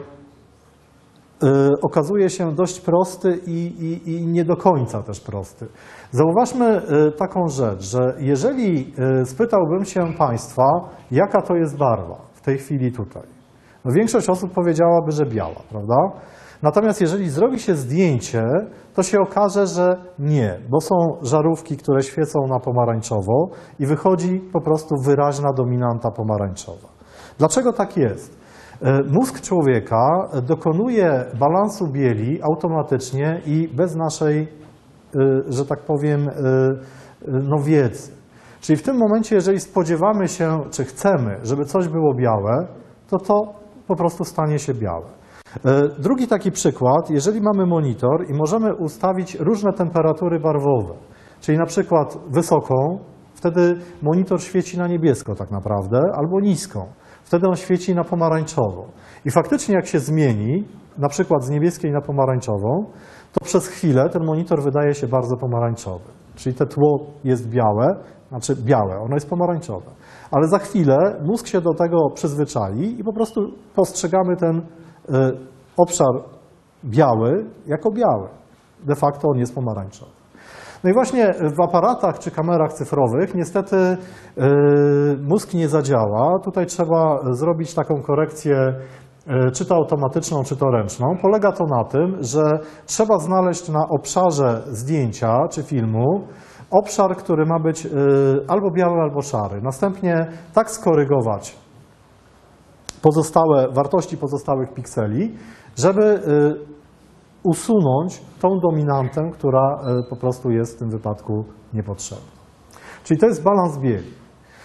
y, y, okazuje się dość prosty i, i, i nie do końca też prosty. Zauważmy y, taką rzecz, że jeżeli y, spytałbym się Państwa, jaka to jest barwa w tej chwili tutaj, no większość osób powiedziałaby, że biała, prawda? Natomiast jeżeli zrobi się zdjęcie, to się okaże, że nie, bo są żarówki, które świecą na pomarańczowo i wychodzi po prostu wyraźna dominanta pomarańczowa. Dlaczego tak jest? Mózg człowieka dokonuje balansu bieli automatycznie i bez naszej, że tak powiem, no wiedzy. Czyli w tym momencie, jeżeli spodziewamy się, czy chcemy, żeby coś było białe, to to po prostu stanie się białe. Drugi taki przykład, jeżeli mamy monitor i możemy ustawić różne temperatury barwowe, czyli na przykład wysoką, wtedy monitor świeci na niebiesko tak naprawdę, albo niską. Wtedy on świeci na pomarańczowo. I faktycznie jak się zmieni, na przykład z niebieskiej na pomarańczową, to przez chwilę ten monitor wydaje się bardzo pomarańczowy. Czyli te tło jest białe, znaczy białe, ono jest pomarańczowe. Ale za chwilę mózg się do tego przyzwyczai i po prostu postrzegamy ten y, obszar biały jako biały. De facto on jest pomarańczowy. No i właśnie w aparatach czy kamerach cyfrowych niestety yy, mózg nie zadziała. Tutaj trzeba zrobić taką korekcję, yy, czy to automatyczną, czy to ręczną. Polega to na tym, że trzeba znaleźć na obszarze zdjęcia czy filmu obszar, który ma być albo biały, albo szary. Następnie tak skorygować pozostałe wartości pozostałych pikseli, żeby usunąć tą dominantę, która po prostu jest w tym wypadku niepotrzebna. Czyli to jest balans bieli.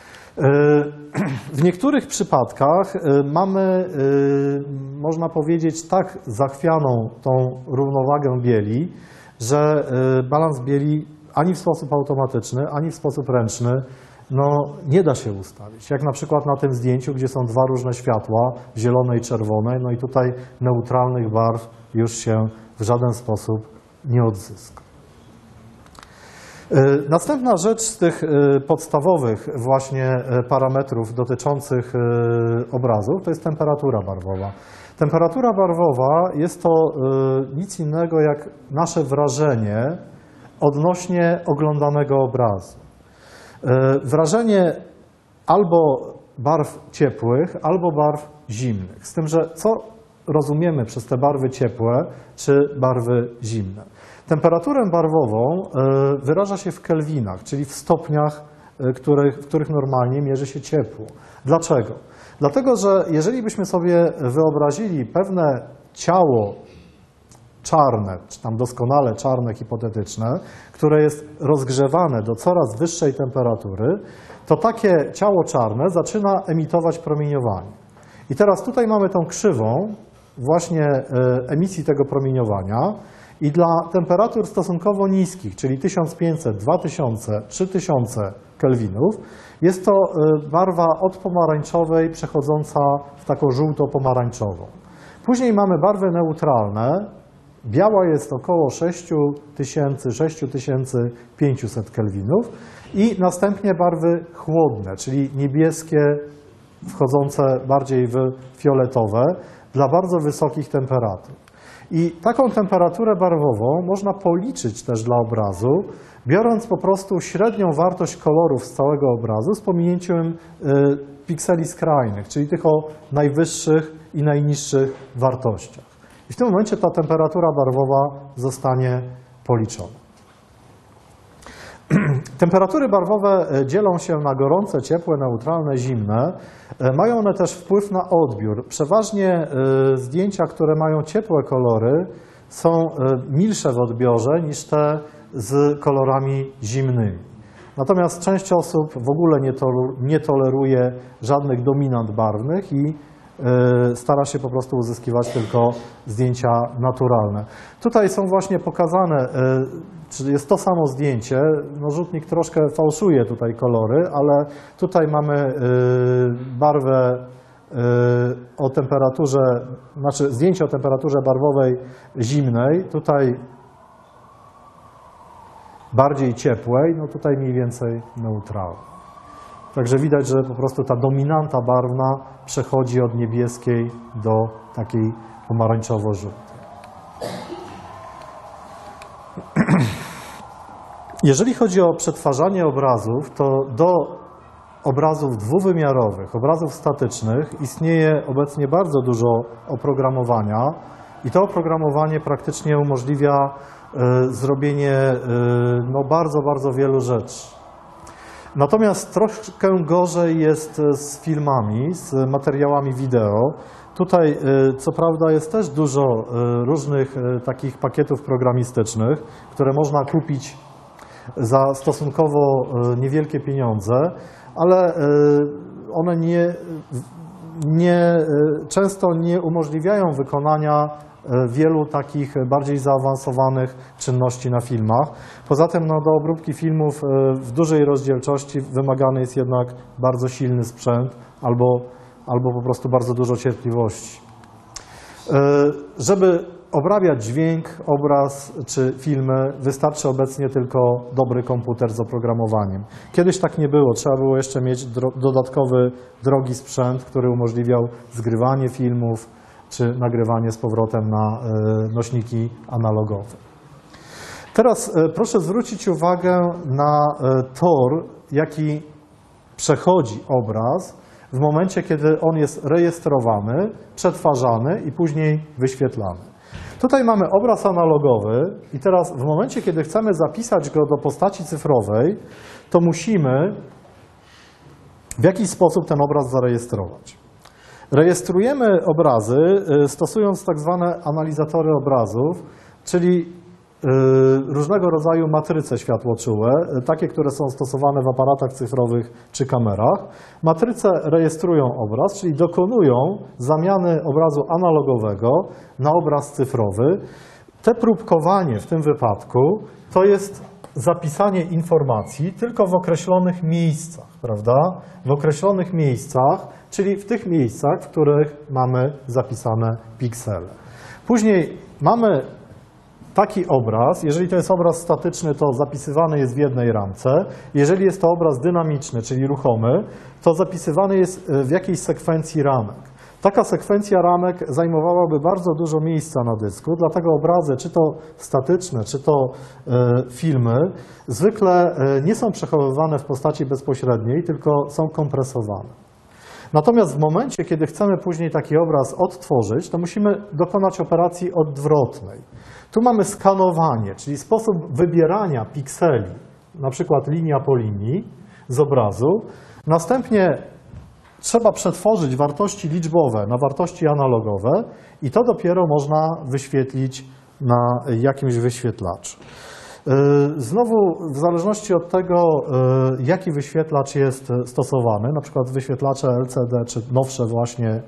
W niektórych przypadkach mamy, można powiedzieć, tak zachwianą tą równowagę bieli, że balans bieli ani w sposób automatyczny, ani w sposób ręczny no, nie da się ustawić. Jak na przykład na tym zdjęciu, gdzie są dwa różne światła, zielone i czerwone, no i tutaj neutralnych barw już się w żaden sposób nie odzyska. Następna rzecz z tych podstawowych właśnie parametrów dotyczących obrazów to jest temperatura barwowa. Temperatura barwowa jest to nic innego jak nasze wrażenie odnośnie oglądanego obrazu. Wrażenie albo barw ciepłych, albo barw zimnych. Z tym, że co rozumiemy przez te barwy ciepłe czy barwy zimne. Temperaturę barwową wyraża się w kelwinach, czyli w stopniach, których, w których normalnie mierzy się ciepło. Dlaczego? Dlatego, że jeżeli byśmy sobie wyobrazili pewne ciało czarne, czy tam doskonale czarne, hipotetyczne, które jest rozgrzewane do coraz wyższej temperatury, to takie ciało czarne zaczyna emitować promieniowanie. I teraz tutaj mamy tą krzywą właśnie emisji tego promieniowania i dla temperatur stosunkowo niskich, czyli tysiąc pięćset, dwa tysiące, trzy tysiące kelwinów, jest to barwa od pomarańczowej przechodząca w taką żółto-pomarańczową. Później mamy barwy neutralne. Biała jest około sześć tysięcy, sześć tysięcy pięćset kelwinów i następnie barwy chłodne, czyli niebieskie, wchodzące bardziej w fioletowe dla bardzo wysokich temperatur. I taką temperaturę barwową można policzyć też dla obrazu, biorąc po prostu średnią wartość kolorów z całego obrazu z pominięciem pikseli skrajnych, czyli tych o najwyższych i najniższych wartościach. I w tym momencie ta temperatura barwowa zostanie policzona. Temperatury barwowe dzielą się na gorące, ciepłe, neutralne, zimne. Mają one też wpływ na odbiór. Przeważnie zdjęcia, które mają ciepłe kolory, są milsze w odbiorze niż te z kolorami zimnymi. Natomiast część osób w ogóle nie toleruje żadnych dominant barwnych i stara się po prostu uzyskiwać tylko zdjęcia naturalne. Tutaj są właśnie pokazane, czyli jest to samo zdjęcie, no rzutnik troszkę fałszuje tutaj kolory, ale tutaj mamy barwę o temperaturze, znaczy zdjęcie o temperaturze barwowej zimnej, tutaj bardziej ciepłej, no tutaj mniej więcej neutralnej. Także widać, że po prostu ta dominanta barwna przechodzi od niebieskiej do takiej pomarańczowo-żółtej. Jeżeli chodzi o przetwarzanie obrazów, to do obrazów dwuwymiarowych, obrazów statycznych istnieje obecnie bardzo dużo oprogramowania i to oprogramowanie praktycznie umożliwia y, zrobienie y, no bardzo, bardzo wielu rzeczy. Natomiast troszkę gorzej jest z filmami, z materiałami wideo. Tutaj co prawda jest też dużo różnych takich pakietów programistycznych, które można kupić za stosunkowo niewielkie pieniądze, ale one nie, nie, często nie umożliwiają wykonania wielu takich bardziej zaawansowanych czynności na filmach. Poza tym no, do obróbki filmów w dużej rozdzielczości wymagany jest jednak bardzo silny sprzęt albo, albo po prostu bardzo dużo cierpliwości. Żeby obrabiać dźwięk, obraz czy filmy, wystarczy obecnie tylko dobry komputer z oprogramowaniem. Kiedyś tak nie było, trzeba było jeszcze mieć dodatkowy, drogi sprzęt, który umożliwiał zgrywanie filmów, czy nagrywanie z powrotem na nośniki analogowe. Teraz proszę zwrócić uwagę na tor, jaki przechodzi obraz w momencie, kiedy on jest rejestrowany, przetwarzany i później wyświetlany. Tutaj mamy obraz analogowy i teraz w momencie, kiedy chcemy zapisać go do postaci cyfrowej, to musimy w jakiś sposób ten obraz zarejestrować. Rejestrujemy obrazy stosując tak zwane analizatory obrazów, czyli różnego rodzaju matryce światłoczułe, takie, które są stosowane w aparatach cyfrowych czy kamerach. Matryce rejestrują obraz, czyli dokonują zamiany obrazu analogowego na obraz cyfrowy. Te próbkowanie w tym wypadku to jest zapisanie informacji tylko w określonych miejscach, prawda? W określonych miejscach, czyli w tych miejscach, w których mamy zapisane piksele. Później mamy taki obraz, jeżeli to jest obraz statyczny, to zapisywany jest w jednej ramce. Jeżeli jest to obraz dynamiczny, czyli ruchomy, to zapisywany jest w jakiejś sekwencji ramek. Taka sekwencja ramek zajmowałaby bardzo dużo miejsca na dysku, dlatego obrazy, czy to statyczne, czy to e, filmy, zwykle e, nie są przechowywane w postaci bezpośredniej, tylko są kompresowane. Natomiast w momencie, kiedy chcemy później taki obraz odtworzyć, to musimy dokonać operacji odwrotnej. Tu mamy skanowanie, czyli sposób wybierania pikseli, na przykład linia po linii z obrazu. Następnie trzeba przetworzyć wartości liczbowe na wartości analogowe i to dopiero można wyświetlić na jakimś wyświetlaczu. Znowu, w zależności od tego, jaki wyświetlacz jest stosowany, na przykład wyświetlacze L C D czy nowsze właśnie,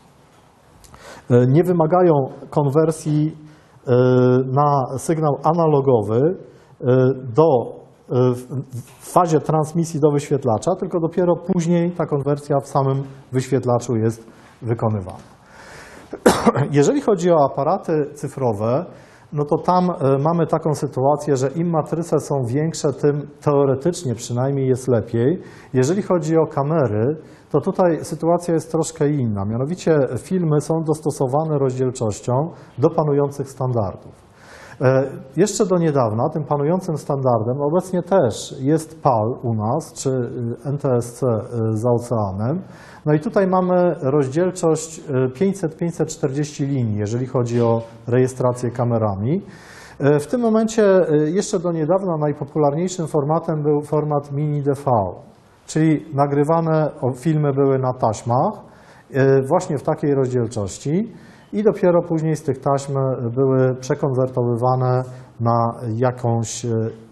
nie wymagają konwersji na sygnał analogowy do, w fazie transmisji do wyświetlacza, tylko dopiero później ta konwersja w samym wyświetlaczu jest wykonywana. Jeżeli chodzi o aparaty cyfrowe, no to tam mamy taką sytuację, że im matryce są większe, tym teoretycznie przynajmniej jest lepiej. Jeżeli chodzi o kamery, to tutaj sytuacja jest troszkę inna. Mianowicie filmy są dostosowane rozdzielczością do panujących standardów. Jeszcze do niedawna tym panującym standardem obecnie też jest P A L u nas, czy N T S C za oceanem. No i tutaj mamy rozdzielczość pięćset do pięćset czterdziestu linii, jeżeli chodzi o rejestrację kamerami. W tym momencie jeszcze do niedawna najpopularniejszym formatem był format mini D V, czyli nagrywane filmy były na taśmach właśnie w takiej rozdzielczości. I dopiero później z tych taśm były przekonwertowywane na jakąś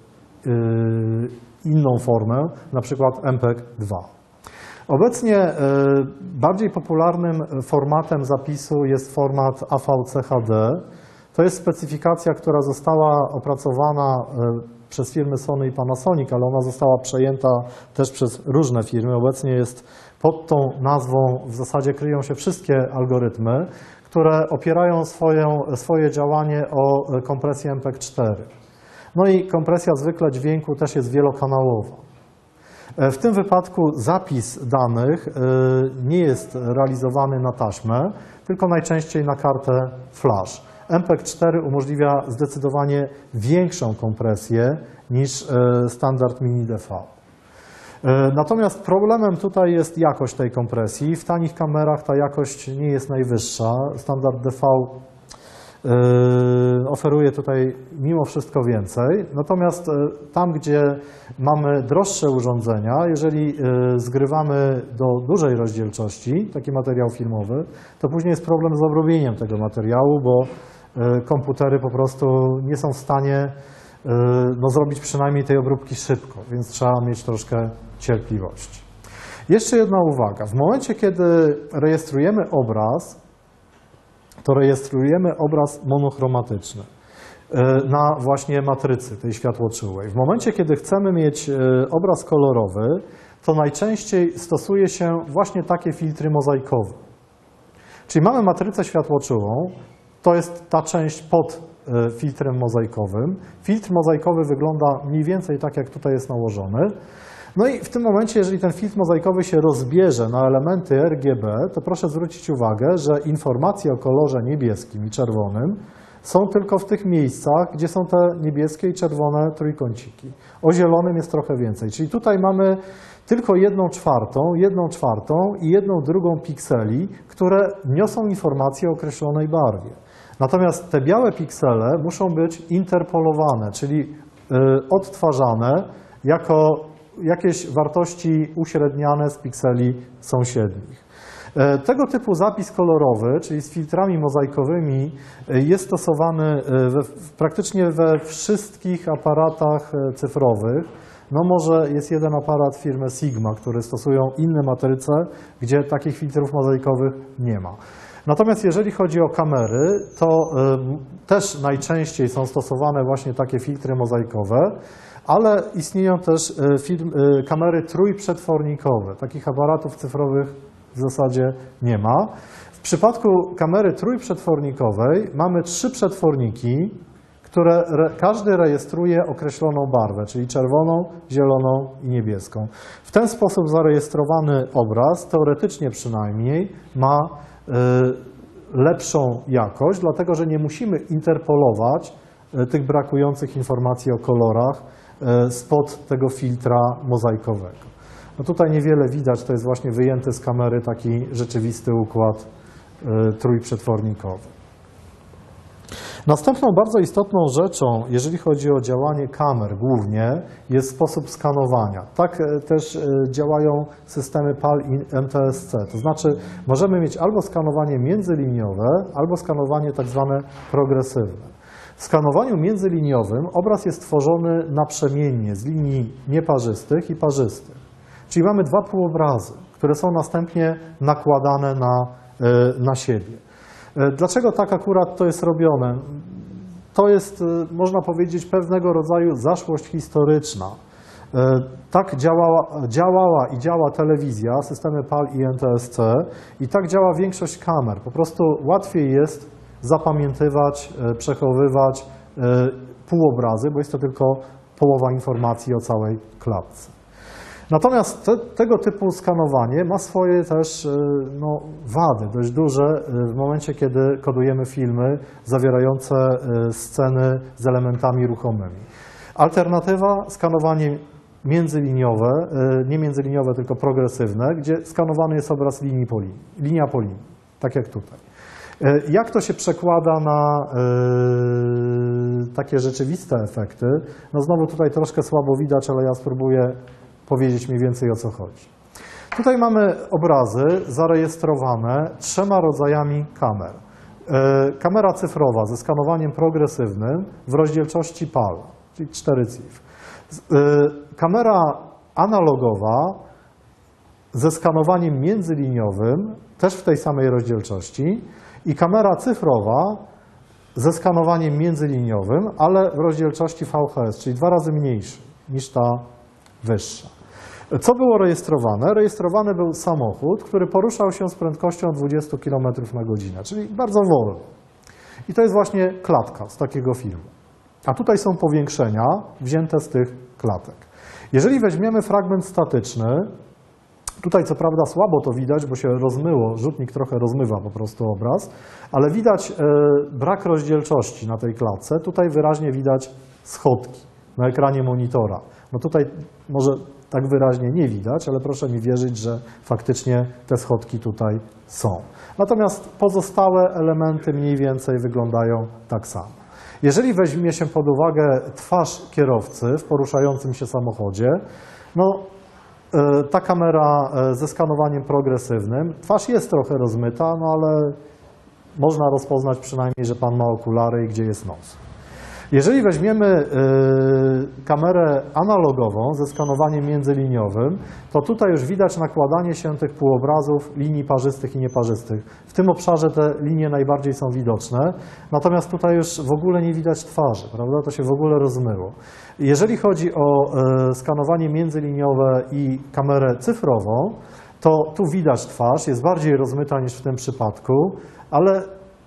inną formę, na przykład M P E G dwa. Obecnie bardziej popularnym formatem zapisu jest format A V C H D. To jest specyfikacja, która została opracowana przez firmy Sony i Panasonic, ale ona została przejęta też przez różne firmy. Obecnie jest pod tą nazwą, w zasadzie kryją się wszystkie algorytmy, które opierają swoją, swoje działanie o kompresję M P E G cztery. No i kompresja zwykle dźwięku też jest wielokanałowa. W tym wypadku zapis danych nie jest realizowany na taśmę, tylko najczęściej na kartę flash. M P E G cztery umożliwia zdecydowanie większą kompresję niż standard mini D V. Natomiast problemem tutaj jest jakość tej kompresji. W tanich kamerach ta jakość nie jest najwyższa. Standard D V oferuje tutaj mimo wszystko więcej. Natomiast tam, gdzie mamy droższe urządzenia, jeżeli zgrywamy do dużej rozdzielczości taki materiał filmowy, to później jest problem z obrobieniem tego materiału, bo komputery po prostu nie są w stanie no, zrobić przynajmniej tej obróbki szybko, więc trzeba mieć troszkę cierpliwości. Jeszcze jedna uwaga. W momencie, kiedy rejestrujemy obraz, to rejestrujemy obraz monochromatyczny na właśnie matrycy tej światłoczułej. W momencie, kiedy chcemy mieć obraz kolorowy, to najczęściej stosuje się właśnie takie filtry mozaikowe. Czyli mamy matrycę światłoczułą, to jest ta część pod filtrem mozaikowym. Filtr mozaikowy wygląda mniej więcej tak, jak tutaj jest nałożony. No i w tym momencie, jeżeli ten filtr mozaikowy się rozbierze na elementy R G B, to proszę zwrócić uwagę, że informacje o kolorze niebieskim i czerwonym są tylko w tych miejscach, gdzie są te niebieskie i czerwone trójkąciki. O zielonym jest trochę więcej. Czyli tutaj mamy tylko jedną czwartą, jedną czwartą i jedną drugą pikseli, które niosą informacje o określonej barwie. Natomiast te białe piksele muszą być interpolowane, czyli odtwarzane jako jakieś wartości uśredniane z pikseli sąsiednich. Tego typu zapis kolorowy, czyli z filtrami mozaikowymi, jest stosowany we, praktycznie we wszystkich aparatach cyfrowych. No może jest jeden aparat firmy Sigma, który stosują inne matryce, gdzie takich filtrów mozaikowych nie ma. Natomiast jeżeli chodzi o kamery, to y, też najczęściej są stosowane właśnie takie filtry mozaikowe, ale istnieją też y, film, y, kamery trójprzetwornikowe. Takich aparatów cyfrowych w zasadzie nie ma. W przypadku kamery trójprzetwornikowej mamy trzy przetworniki, które re, każdy rejestruje określoną barwę, czyli czerwoną, zieloną i niebieską. W ten sposób zarejestrowany obraz, teoretycznie przynajmniej, ma y, lepszą jakość, dlatego że nie musimy interpolować y, tych brakujących informacji o kolorach y, spod tego filtra mozaikowego. No tutaj niewiele widać, to jest właśnie wyjęty z kamery taki rzeczywisty układ y, trójprzetwornikowy. Następną bardzo istotną rzeczą, jeżeli chodzi o działanie kamer głównie, jest sposób skanowania. Tak też działają systemy P A L i N T S C. To znaczy możemy mieć albo skanowanie międzyliniowe, albo skanowanie tak zwane progresywne. W skanowaniu międzyliniowym obraz jest tworzony naprzemiennie z linii nieparzystych i parzystych. Czyli mamy dwa półobrazy, które są następnie nakładane na, na siebie. Dlaczego tak akurat to jest robione? To jest, można powiedzieć, pewnego rodzaju zaszłość historyczna. Tak działała, działała i działa telewizja, systemy P A L i N T S C i tak działa większość kamer. Po prostu łatwiej jest zapamiętywać, przechowywać półobrazy, bo jest to tylko połowa informacji o całej klatce. Natomiast te, tego typu skanowanie ma swoje też no, wady dość duże w momencie, kiedy kodujemy filmy zawierające sceny z elementami ruchomymi. Alternatywa skanowanie międzyliniowe, nie międzyliniowe, tylko progresywne, gdzie skanowany jest obraz linii po linii, linia po linii, tak jak tutaj. Jak to się przekłada na y, takie rzeczywiste efekty? No znowu tutaj troszkę słabo widać, ale ja spróbuję powiedzieć mniej więcej, o co chodzi. Tutaj mamy obrazy zarejestrowane trzema rodzajami kamer. E, kamera cyfrowa ze skanowaniem progresywnym w rozdzielczości P A L, czyli cztery C I F. E, kamera analogowa ze skanowaniem międzyliniowym, też w tej samej rozdzielczości, i kamera cyfrowa ze skanowaniem międzyliniowym, ale w rozdzielczości V H S, czyli dwa razy mniejszy niż ta wyższa. Co było rejestrowane? Rejestrowany był samochód, który poruszał się z prędkością dwadzieścia kilometrów na godzinę, czyli bardzo wolno. I to jest właśnie klatka z takiego filmu. A tutaj są powiększenia wzięte z tych klatek. Jeżeli weźmiemy fragment statyczny, tutaj co prawda słabo to widać, bo się rozmyło, rzutnik trochę rozmywa po prostu obraz, ale widać e, brak rozdzielczości na tej klatce. Tutaj wyraźnie widać schodki na ekranie monitora. No tutaj może tak wyraźnie nie widać, ale proszę mi wierzyć, że faktycznie te schodki tutaj są. Natomiast pozostałe elementy mniej więcej wyglądają tak samo. Jeżeli weźmie się pod uwagę twarz kierowcy w poruszającym się samochodzie, no ta kamera ze skanowaniem progresywnym, twarz jest trochę rozmyta, no ale można rozpoznać przynajmniej, że pan ma okulary i gdzie jest nos. Jeżeli weźmiemy y, kamerę analogową ze skanowaniem międzyliniowym, to tutaj już widać nakładanie się tych półobrazów linii parzystych i nieparzystych. W tym obszarze te linie najbardziej są widoczne, natomiast tutaj już w ogóle nie widać twarzy, prawda? To się w ogóle rozmyło. Jeżeli chodzi o y, skanowanie międzyliniowe i kamerę cyfrową, to tu widać twarz, jest bardziej rozmyta niż w tym przypadku, ale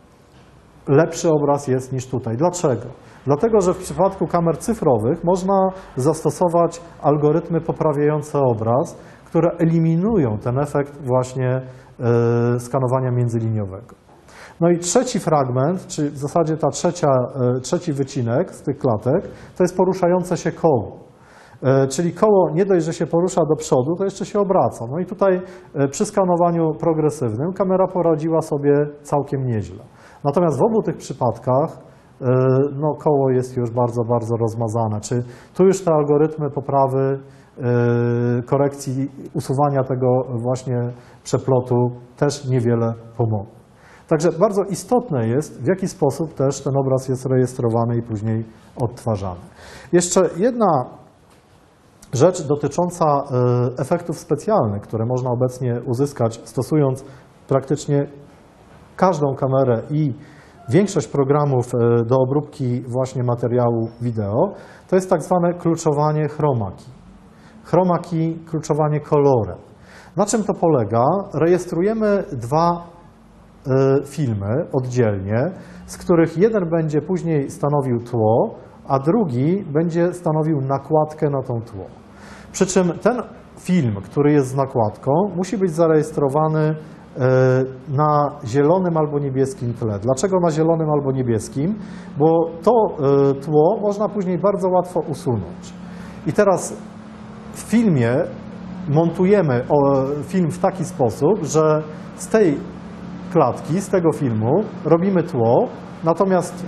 lepszy obraz jest niż tutaj. Dlaczego? Dlatego, że w przypadku kamer cyfrowych można zastosować algorytmy poprawiające obraz, które eliminują ten efekt właśnie y, skanowania międzyliniowego. No i trzeci fragment, czy w zasadzie ta trzecia, y, trzeci wycinek z tych klatek, to jest poruszające się koło. Y, czyli koło nie dość, że się porusza do przodu, to jeszcze się obraca. No i tutaj y, przy skanowaniu progresywnym kamera poradziła sobie całkiem nieźle. Natomiast w obu tych przypadkach no, koło jest już bardzo, bardzo rozmazane. Czy tu już te algorytmy poprawy, korekcji, usuwania tego właśnie przeplotu też niewiele pomogą. Także bardzo istotne jest, w jaki sposób też ten obraz jest rejestrowany i później odtwarzany. Jeszcze jedna rzecz dotycząca efektów specjalnych, które można obecnie uzyskać, stosując praktycznie każdą kamerę i większość programów do obróbki właśnie materiału wideo, to jest tak zwane kluczowanie chroma key. Chroma key, kluczowanie kolorem. Na czym to polega? Rejestrujemy dwa y, filmy oddzielnie, z których jeden będzie później stanowił tło, a drugi będzie stanowił nakładkę na tą tło. Przy czym ten film, który jest z nakładką, musi być zarejestrowany na zielonym albo niebieskim tle. Dlaczego na zielonym albo niebieskim? Bo to tło można później bardzo łatwo usunąć. I teraz w filmie montujemy film w taki sposób, że z tej klatki, z tego filmu robimy tło, natomiast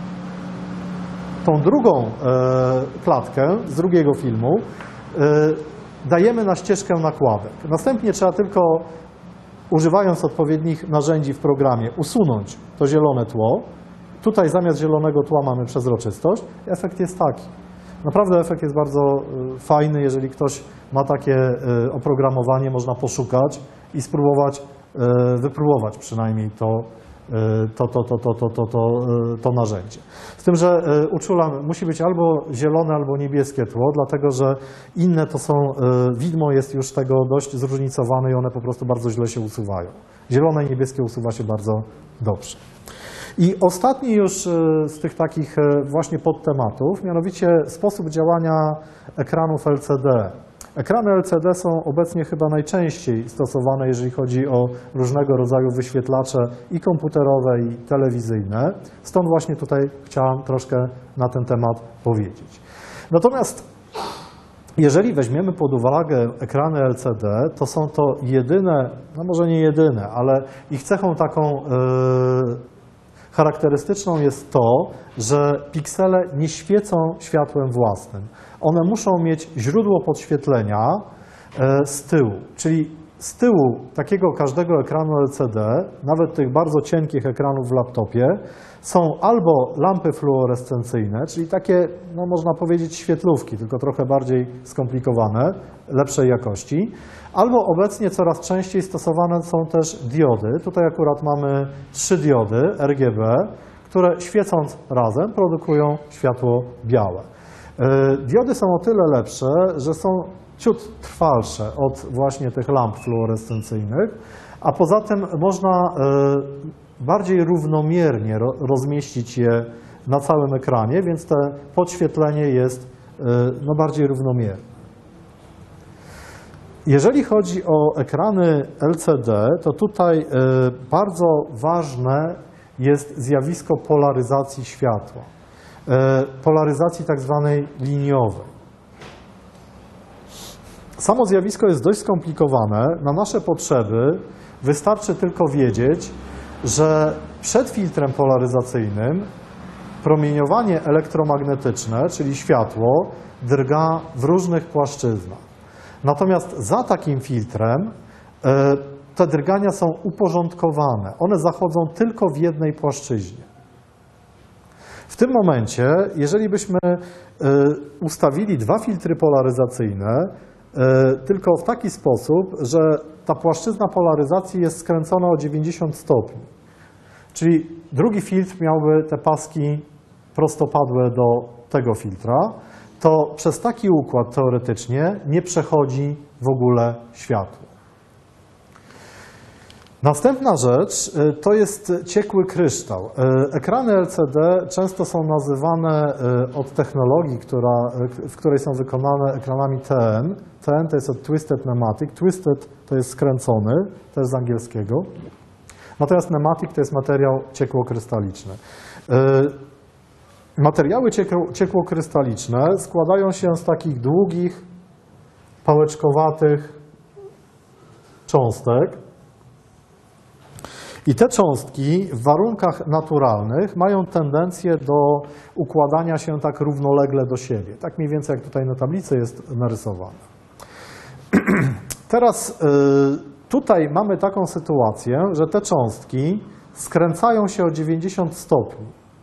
tą drugą klatkę z drugiego filmu dajemy na ścieżkę nakładek. Następnie trzeba tylko, używając odpowiednich narzędzi w programie, usunąć to zielone tło. Tutaj zamiast zielonego tła mamy przezroczystość. Efekt jest taki. Naprawdę efekt jest bardzo fajny. Jeżeli ktoś ma takie oprogramowanie, można poszukać i spróbować wypróbować przynajmniej to, to, to, to, to, to, to, to, to narzędzie. Z tym, że uczulam, musi być albo zielone, albo niebieskie tło, dlatego że inne to są, widmo jest już tego dość zróżnicowane i one po prostu bardzo źle się usuwają. Zielone i niebieskie usuwa się bardzo dobrze. I ostatni już z tych takich właśnie podtematów, mianowicie sposób działania ekranów L C D. Ekrany L C D są obecnie chyba najczęściej stosowane, jeżeli chodzi o różnego rodzaju wyświetlacze i komputerowe, i telewizyjne. Stąd właśnie tutaj chciałam troszkę na ten temat powiedzieć. Natomiast jeżeli weźmiemy pod uwagę ekrany L C D, to są to jedyne, no może nie jedyne, ale ich cechą taką yy, charakterystyczną jest to, że piksele nie świecą światłem własnym. One muszą mieć źródło podświetlenia z tyłu, czyli z tyłu takiego każdego ekranu L C D, nawet tych bardzo cienkich ekranów w laptopie, są albo lampy fluorescencyjne, czyli takie, no można powiedzieć, świetlówki, tylko trochę bardziej skomplikowane, lepszej jakości, albo obecnie coraz częściej stosowane są też diody. Tutaj akurat mamy trzy diody R G B, które świecąc razem produkują światło białe. Diody są o tyle lepsze, że są ciut trwalsze od właśnie tych lamp fluorescencyjnych, a poza tym można bardziej równomiernie rozmieścić je na całym ekranie, więc to podświetlenie jest no, bardziej równomierne. Jeżeli chodzi o ekrany L C D, to tutaj bardzo ważne jest zjawisko polaryzacji światła. Polaryzacji tak zwanej liniowej. Samo zjawisko jest dość skomplikowane. Na nasze potrzeby wystarczy tylko wiedzieć, że przed filtrem polaryzacyjnym promieniowanie elektromagnetyczne, czyli światło, drga w różnych płaszczyznach. Natomiast za takim filtrem te drgania są uporządkowane. One zachodzą tylko w jednej płaszczyźnie. W tym momencie, jeżeli byśmy ustawili dwa filtry polaryzacyjne, tylko w taki sposób, że ta płaszczyzna polaryzacji jest skręcona o dziewięćdziesiąt stopni, czyli drugi filtr miałby te paski prostopadłe do tego filtra, to przez taki układ teoretycznie nie przechodzi w ogóle światło. Następna rzecz to jest ciekły kryształ. Ekrany L C D często są nazywane od technologii, która, w której są wykonane ekranami T N. T N to jest od Twisted Nematic. Twisted to jest skręcony, też z angielskiego. Natomiast nematic to jest materiał ciekłokrystaliczny. Materiały ciekłokrystaliczne składają się z takich długich, pałeczkowatych cząstek. I te cząstki w warunkach naturalnych mają tendencję do układania się tak równolegle do siebie. Tak mniej więcej jak tutaj na tablicy jest narysowane. Teraz tutaj mamy taką sytuację, że te cząstki skręcają się o dziewięćdziesiąt stopni.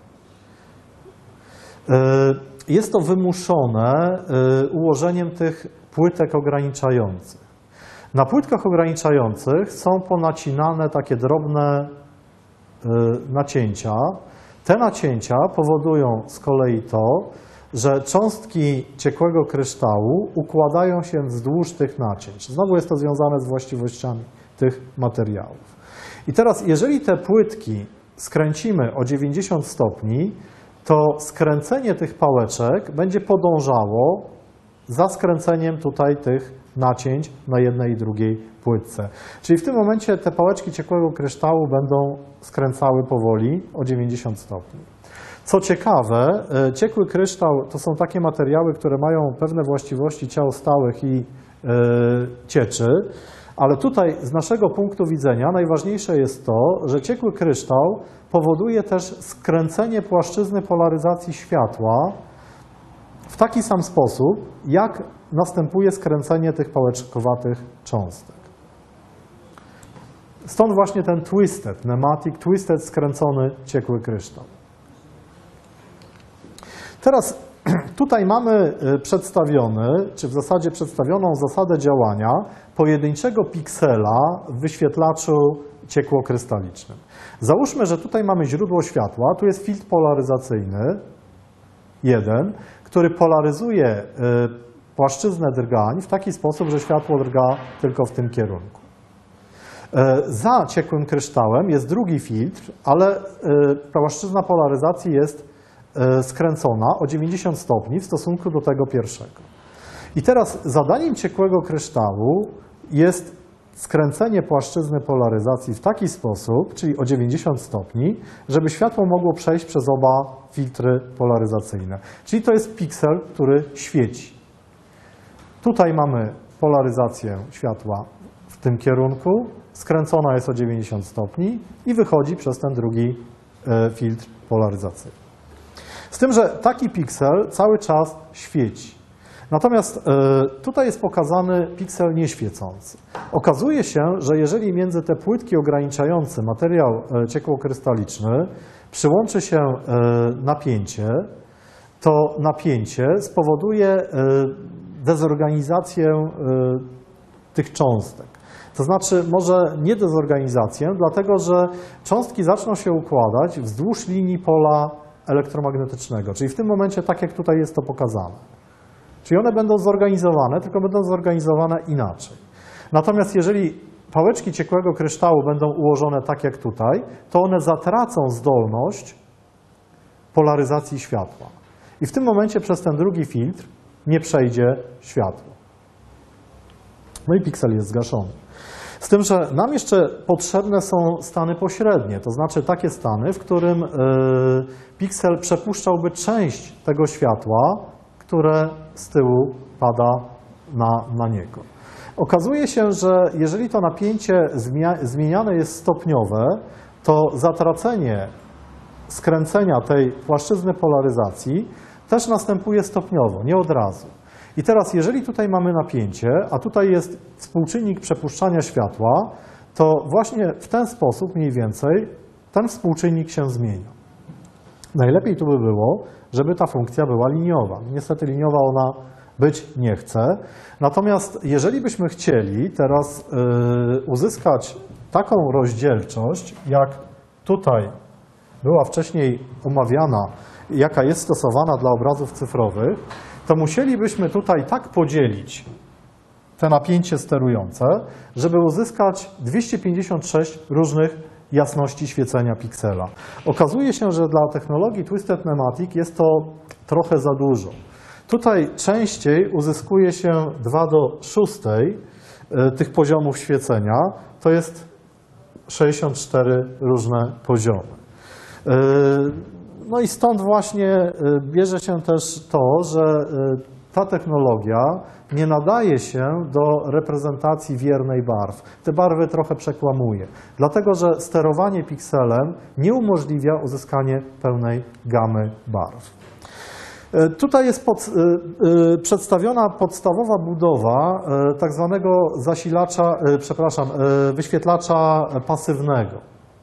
Jest to wymuszone ułożeniem tych płytek ograniczających. Na płytkach ograniczających są ponacinane takie drobne nacięcia. Te nacięcia powodują z kolei to, że cząstki ciekłego kryształu układają się wzdłuż tych nacięć. Znowu jest to związane z właściwościami tych materiałów. I teraz, jeżeli te płytki skręcimy o dziewięćdziesiąt stopni, to skręcenie tych pałeczek będzie podążało za skręceniem tutaj tych nacięć na jednej i drugiej płytce. Czyli w tym momencie te pałeczki ciekłego kryształu będą skręcały powoli o dziewięćdziesiąt stopni. Co ciekawe, ciekły kryształ to są takie materiały, które mają pewne właściwości ciał stałych i yy, cieczy, ale tutaj z naszego punktu widzenia najważniejsze jest to, że ciekły kryształ powoduje też skręcenie płaszczyzny polaryzacji światła w taki sam sposób, jak następuje skręcenie tych pałeczkowatych cząstek. Stąd właśnie ten twisted, nematic, twisted, skręcony ciekły kryształ. Teraz tutaj mamy przedstawiony, czy w zasadzie przedstawioną zasadę działania pojedynczego piksela w wyświetlaczu ciekłokrystalicznym. Załóżmy, że tutaj mamy źródło światła, tu jest filtr polaryzacyjny, jeden, który polaryzuje płaszczyznę drgań w taki sposób, że światło drga tylko w tym kierunku. Za ciekłym kryształem jest drugi filtr, ale płaszczyzna polaryzacji jest skręcona o dziewięćdziesiąt stopni w stosunku do tego pierwszego. I teraz zadaniem ciekłego kryształu jest skręcenie płaszczyzny polaryzacji w taki sposób, czyli o dziewięćdziesiąt stopni, żeby światło mogło przejść przez oba filtry polaryzacyjne. Czyli to jest piksel, który świeci. Tutaj mamy polaryzację światła w tym kierunku, skręcona jest o dziewięćdziesiąt stopni i wychodzi przez ten drugi filtr polaryzacyjny. Z tym, że taki piksel cały czas świeci. Natomiast tutaj jest pokazany piksel nieświecący. Okazuje się, że jeżeli między te płytki ograniczające materiał ciekłokrystaliczny przyłączy się napięcie, to napięcie spowoduje dezorganizację tych cząstek. To znaczy może nie dezorganizację, dlatego że cząstki zaczną się układać wzdłuż linii pola elektromagnetycznego, czyli w tym momencie tak jak tutaj jest to pokazane. Czyli one będą zorganizowane, tylko będą zorganizowane inaczej. Natomiast jeżeli pałeczki ciekłego kryształu będą ułożone tak jak tutaj, to one zatracą zdolność polaryzacji światła. I w tym momencie przez ten drugi filtr nie przejdzie światło. No i piksel jest zgaszony. Z tym, że nam jeszcze potrzebne są stany pośrednie, to znaczy takie stany, w którym yy, piksel przepuszczałby część tego światła, które z tyłu pada na, na niego. Okazuje się, że jeżeli to napięcie zmieniane jest stopniowe, to zatracenie skręcenia tej płaszczyzny polaryzacji też następuje stopniowo, nie od razu. I teraz, jeżeli tutaj mamy napięcie, a tutaj jest współczynnik przepuszczania światła, to właśnie w ten sposób mniej więcej ten współczynnik się zmienia. Najlepiej tu by było, żeby ta funkcja była liniowa. Niestety liniowa ona być nie chce. Natomiast jeżeli byśmy chcieli teraz yy, uzyskać taką rozdzielczość, jak tutaj była wcześniej omawiana, jaka jest stosowana dla obrazów cyfrowych, to musielibyśmy tutaj tak podzielić te napięcie sterujące, żeby uzyskać dwieście pięćdziesiąt sześć różnych jasności świecenia piksela. Okazuje się, że dla technologii Twisted Nematic jest to trochę za dużo. Tutaj częściej uzyskuje się dwa do szóstej tych poziomów świecenia, to jest sześćdziesiąt cztery różne poziomy. No i stąd właśnie bierze się też to, że ta technologia nie nadaje się do reprezentacji wiernej barw. Te barwy trochę przekłamuje, dlatego że sterowanie pikselem nie umożliwia uzyskanie pełnej gamy barw. Tutaj jest pod, y, y, przedstawiona podstawowa budowa y, tak zwanego zasilacza, y, przepraszam, y, wyświetlacza pasywnego.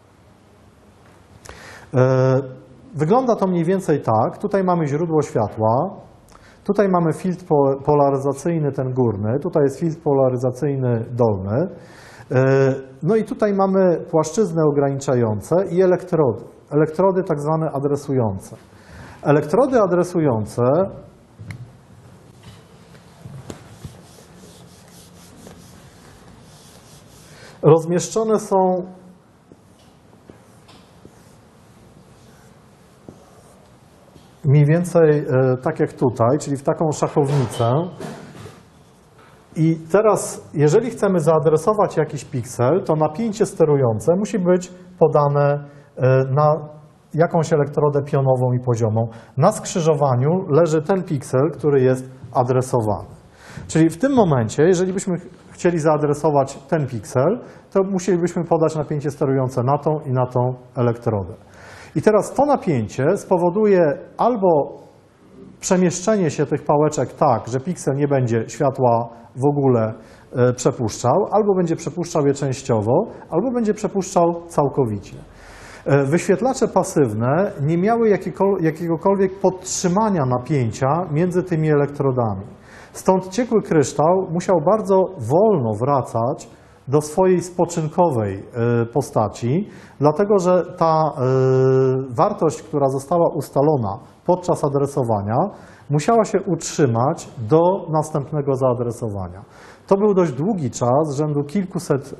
Y, wygląda to mniej więcej tak. Tutaj mamy źródło światła, tutaj mamy filtr polaryzacyjny, ten górny, tutaj jest filtr polaryzacyjny dolny, y, no i tutaj mamy płaszczyzny ograniczające i elektrody, elektrody tak zwane adresujące. Elektrody adresujące rozmieszczone są mniej więcej tak jak tutaj, czyli w taką szachownicę. I teraz, jeżeli chcemy zaadresować jakiś piksel, to napięcie sterujące musi być podane na jakąś elektrodę pionową i poziomą. Na skrzyżowaniu leży ten piksel, który jest adresowany. Czyli w tym momencie, jeżeli byśmy chcieli zaadresować ten piksel, to musielibyśmy podać napięcie sterujące na tą i na tą elektrodę. I teraz to napięcie spowoduje albo przemieszczenie się tych pałeczek tak, że piksel nie będzie światła w ogóle e, przepuszczał, albo będzie przepuszczał je częściowo, albo będzie przepuszczał całkowicie. Wyświetlacze pasywne nie miały jakiegokolwiek podtrzymania napięcia między tymi elektrodami. Stąd ciekły kryształ musiał bardzo wolno wracać do swojej spoczynkowej postaci, dlatego że ta wartość, która została ustalona podczas adresowania, musiała się utrzymać do następnego zaadresowania. To był dość długi czas, rzędu kilkuset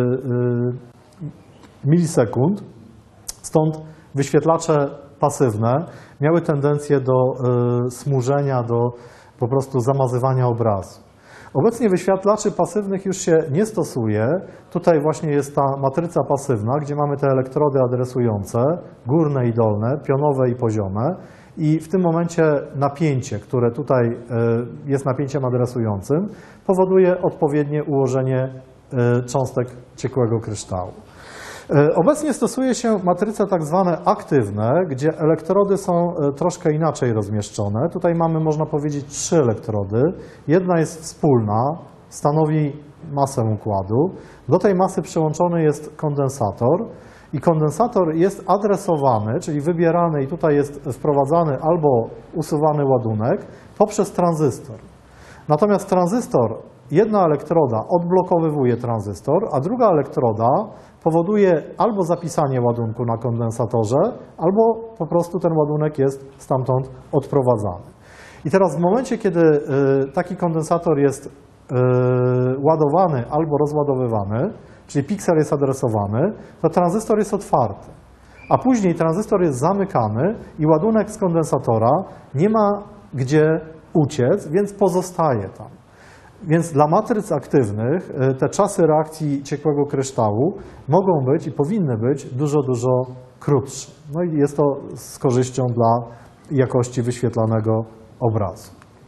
milisekund. Stąd wyświetlacze pasywne miały tendencję do y, smużenia, do po prostu zamazywania obrazu. Obecnie wyświetlaczy pasywnych już się nie stosuje. Tutaj właśnie jest ta matryca pasywna, gdzie mamy te elektrody adresujące, górne i dolne, pionowe i poziome. I w tym momencie napięcie, które tutaj y, jest napięciem adresującym, powoduje odpowiednie ułożenie y, cząstek ciekłego kryształu. Obecnie stosuje się matryce tak zwane aktywne, gdzie elektrody są troszkę inaczej rozmieszczone. Tutaj mamy, można powiedzieć, trzy elektrody. Jedna jest wspólna, stanowi masę układu. Do tej masy przyłączony jest kondensator i kondensator jest adresowany, czyli wybierany i tutaj jest wprowadzany albo usuwany ładunek poprzez tranzystor. Natomiast tranzystor, jedna elektroda odblokowywuje tranzystor, a druga elektroda powoduje albo zapisanie ładunku na kondensatorze, albo po prostu ten ładunek jest stamtąd odprowadzany. I teraz w momencie, kiedy y, taki kondensator jest y, ładowany albo rozładowywany, czyli piksel jest adresowany, to tranzystor jest otwarty. A później tranzystor jest zamykany i ładunek z kondensatora nie ma gdzie uciec, więc pozostaje tam. Więc dla matryc aktywnych te czasy reakcji ciekłego kryształu mogą być i powinny być dużo, dużo krótsze. No i jest to z korzyścią dla jakości wyświetlanego obrazu.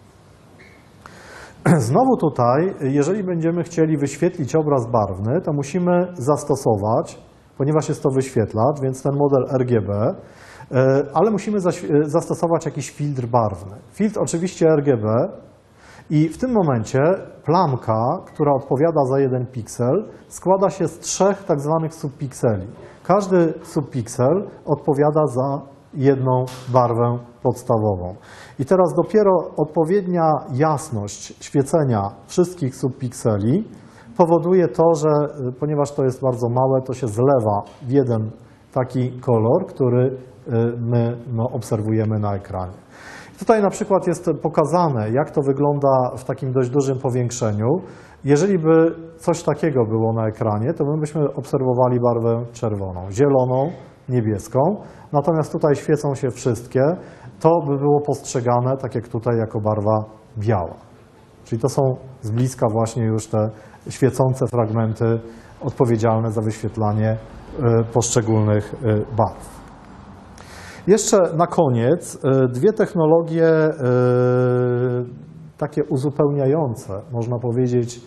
Znowu tutaj, jeżeli będziemy chcieli wyświetlić obraz barwny, to musimy zastosować, ponieważ jest to wyświetlacz, więc ten model R G B, ale musimy zastosować jakiś filtr barwny. Filtr oczywiście R G B i w tym momencie plamka, która odpowiada za jeden piksel, składa się z trzech tak zwanych subpikseli. Każdy subpiksel odpowiada za jedną barwę podstawową. I teraz dopiero odpowiednia jasność świecenia wszystkich subpikseli powoduje to, że ponieważ to jest bardzo małe, to się zlewa w jeden taki kolor, który my no, obserwujemy na ekranie. Tutaj na przykład jest pokazane, jak to wygląda w takim dość dużym powiększeniu. Jeżeli by coś takiego było na ekranie, to my byśmy obserwowali barwę czerwoną, zieloną, niebieską. Natomiast tutaj świecą się wszystkie. To by było postrzegane, tak jak tutaj, jako barwa biała. Czyli to są z bliska właśnie już te świecące fragmenty odpowiedzialne za wyświetlanie poszczególnych barw. Jeszcze na koniec dwie technologie takie uzupełniające, można powiedzieć,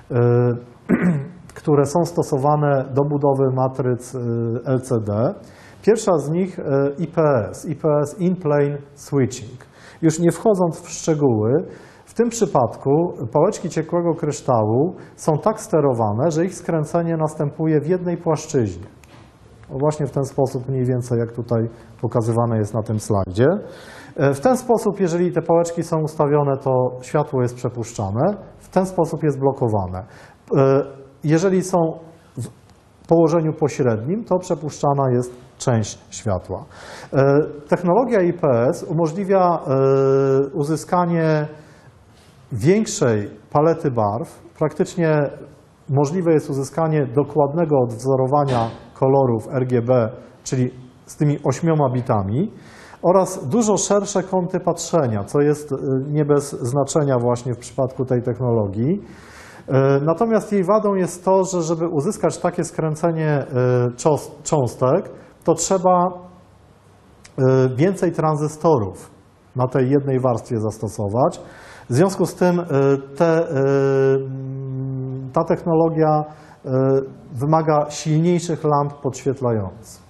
które są stosowane do budowy matryc L C D. Pierwsza z nich I P S, I P S In-Plane Switching. Już nie wchodząc w szczegóły, w tym przypadku pałeczki ciekłego kryształu są tak sterowane, że ich skręcenie następuje w jednej płaszczyźnie. O właśnie w ten sposób mniej więcej, jak tutaj pokazywane jest na tym slajdzie. W ten sposób, jeżeli te pałeczki są ustawione, to światło jest przepuszczane, w ten sposób jest blokowane. Jeżeli są w położeniu pośrednim, to przepuszczana jest część światła. Technologia I P S umożliwia uzyskanie większej palety barw. Praktycznie możliwe jest uzyskanie dokładnego odwzorowania kolorów R G B, czyli z tymi ośmioma bitami, oraz dużo szersze kąty patrzenia, co jest nie bez znaczenia właśnie w przypadku tej technologii. Natomiast jej wadą jest to, że żeby uzyskać takie skręcenie cząstek, to trzeba więcej tranzystorów na tej jednej warstwie zastosować. W związku z tym te, ta technologia wymaga silniejszych lamp podświetlających.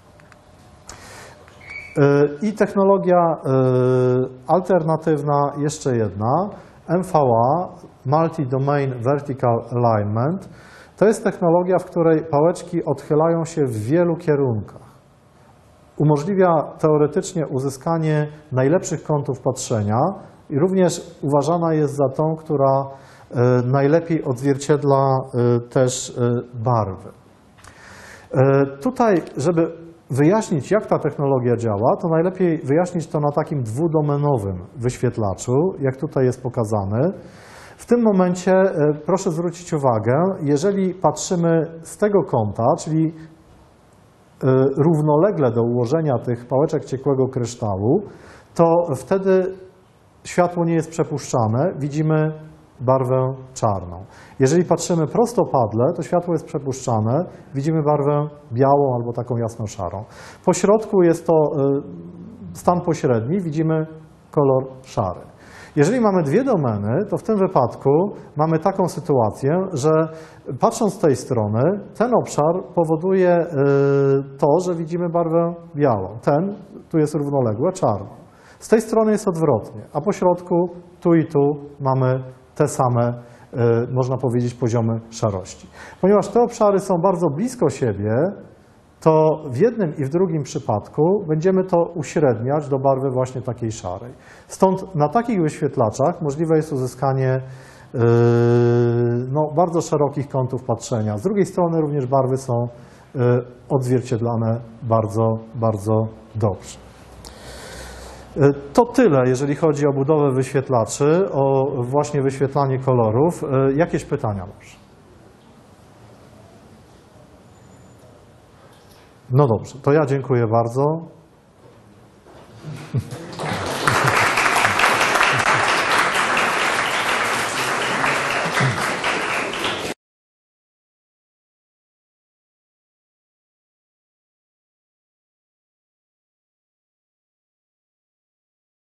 I technologia alternatywna, jeszcze jedna, M V A, Multi-Domain Vertical Alignment, to jest technologia, w której pałeczki odchylają się w wielu kierunkach. Umożliwia teoretycznie uzyskanie najlepszych kątów patrzenia i również uważana jest za tą, która najlepiej odzwierciedla też barwy. Tutaj, żeby wyjaśnić, jak ta technologia działa, to najlepiej wyjaśnić to na takim dwudomenowym wyświetlaczu, jak tutaj jest pokazany. W tym momencie proszę zwrócić uwagę, jeżeli patrzymy z tego kąta, czyli równolegle do ułożenia tych pałeczek ciekłego kryształu, to wtedy światło nie jest przepuszczane, widzimy barwę czarną. Jeżeli patrzymy prostopadle, to światło jest przepuszczane, widzimy barwę białą albo taką jasno-szarą. Po środku jest to stan pośredni, widzimy kolor szary. Jeżeli mamy dwie domeny, to w tym wypadku mamy taką sytuację, że patrząc z tej strony, ten obszar powoduje to, że widzimy barwę białą. Ten, tu jest równoległe, czarną. Z tej strony jest odwrotnie, a po środku, tu i tu mamy te same, można powiedzieć, poziomy szarości. Ponieważ te obszary są bardzo blisko siebie, to w jednym i w drugim przypadku będziemy to uśredniać do barwy właśnie takiej szarej. Stąd na takich wyświetlaczach możliwe jest uzyskanie yy, no, bardzo szerokich kątów patrzenia. Z drugiej strony również barwy są yy, odzwierciedlane bardzo, bardzo dobrze. Yy, to tyle, jeżeli chodzi o budowę wyświetlaczy, o właśnie wyświetlanie kolorów. Yy, jakieś pytania może? No dobrze, to ja dziękuję bardzo.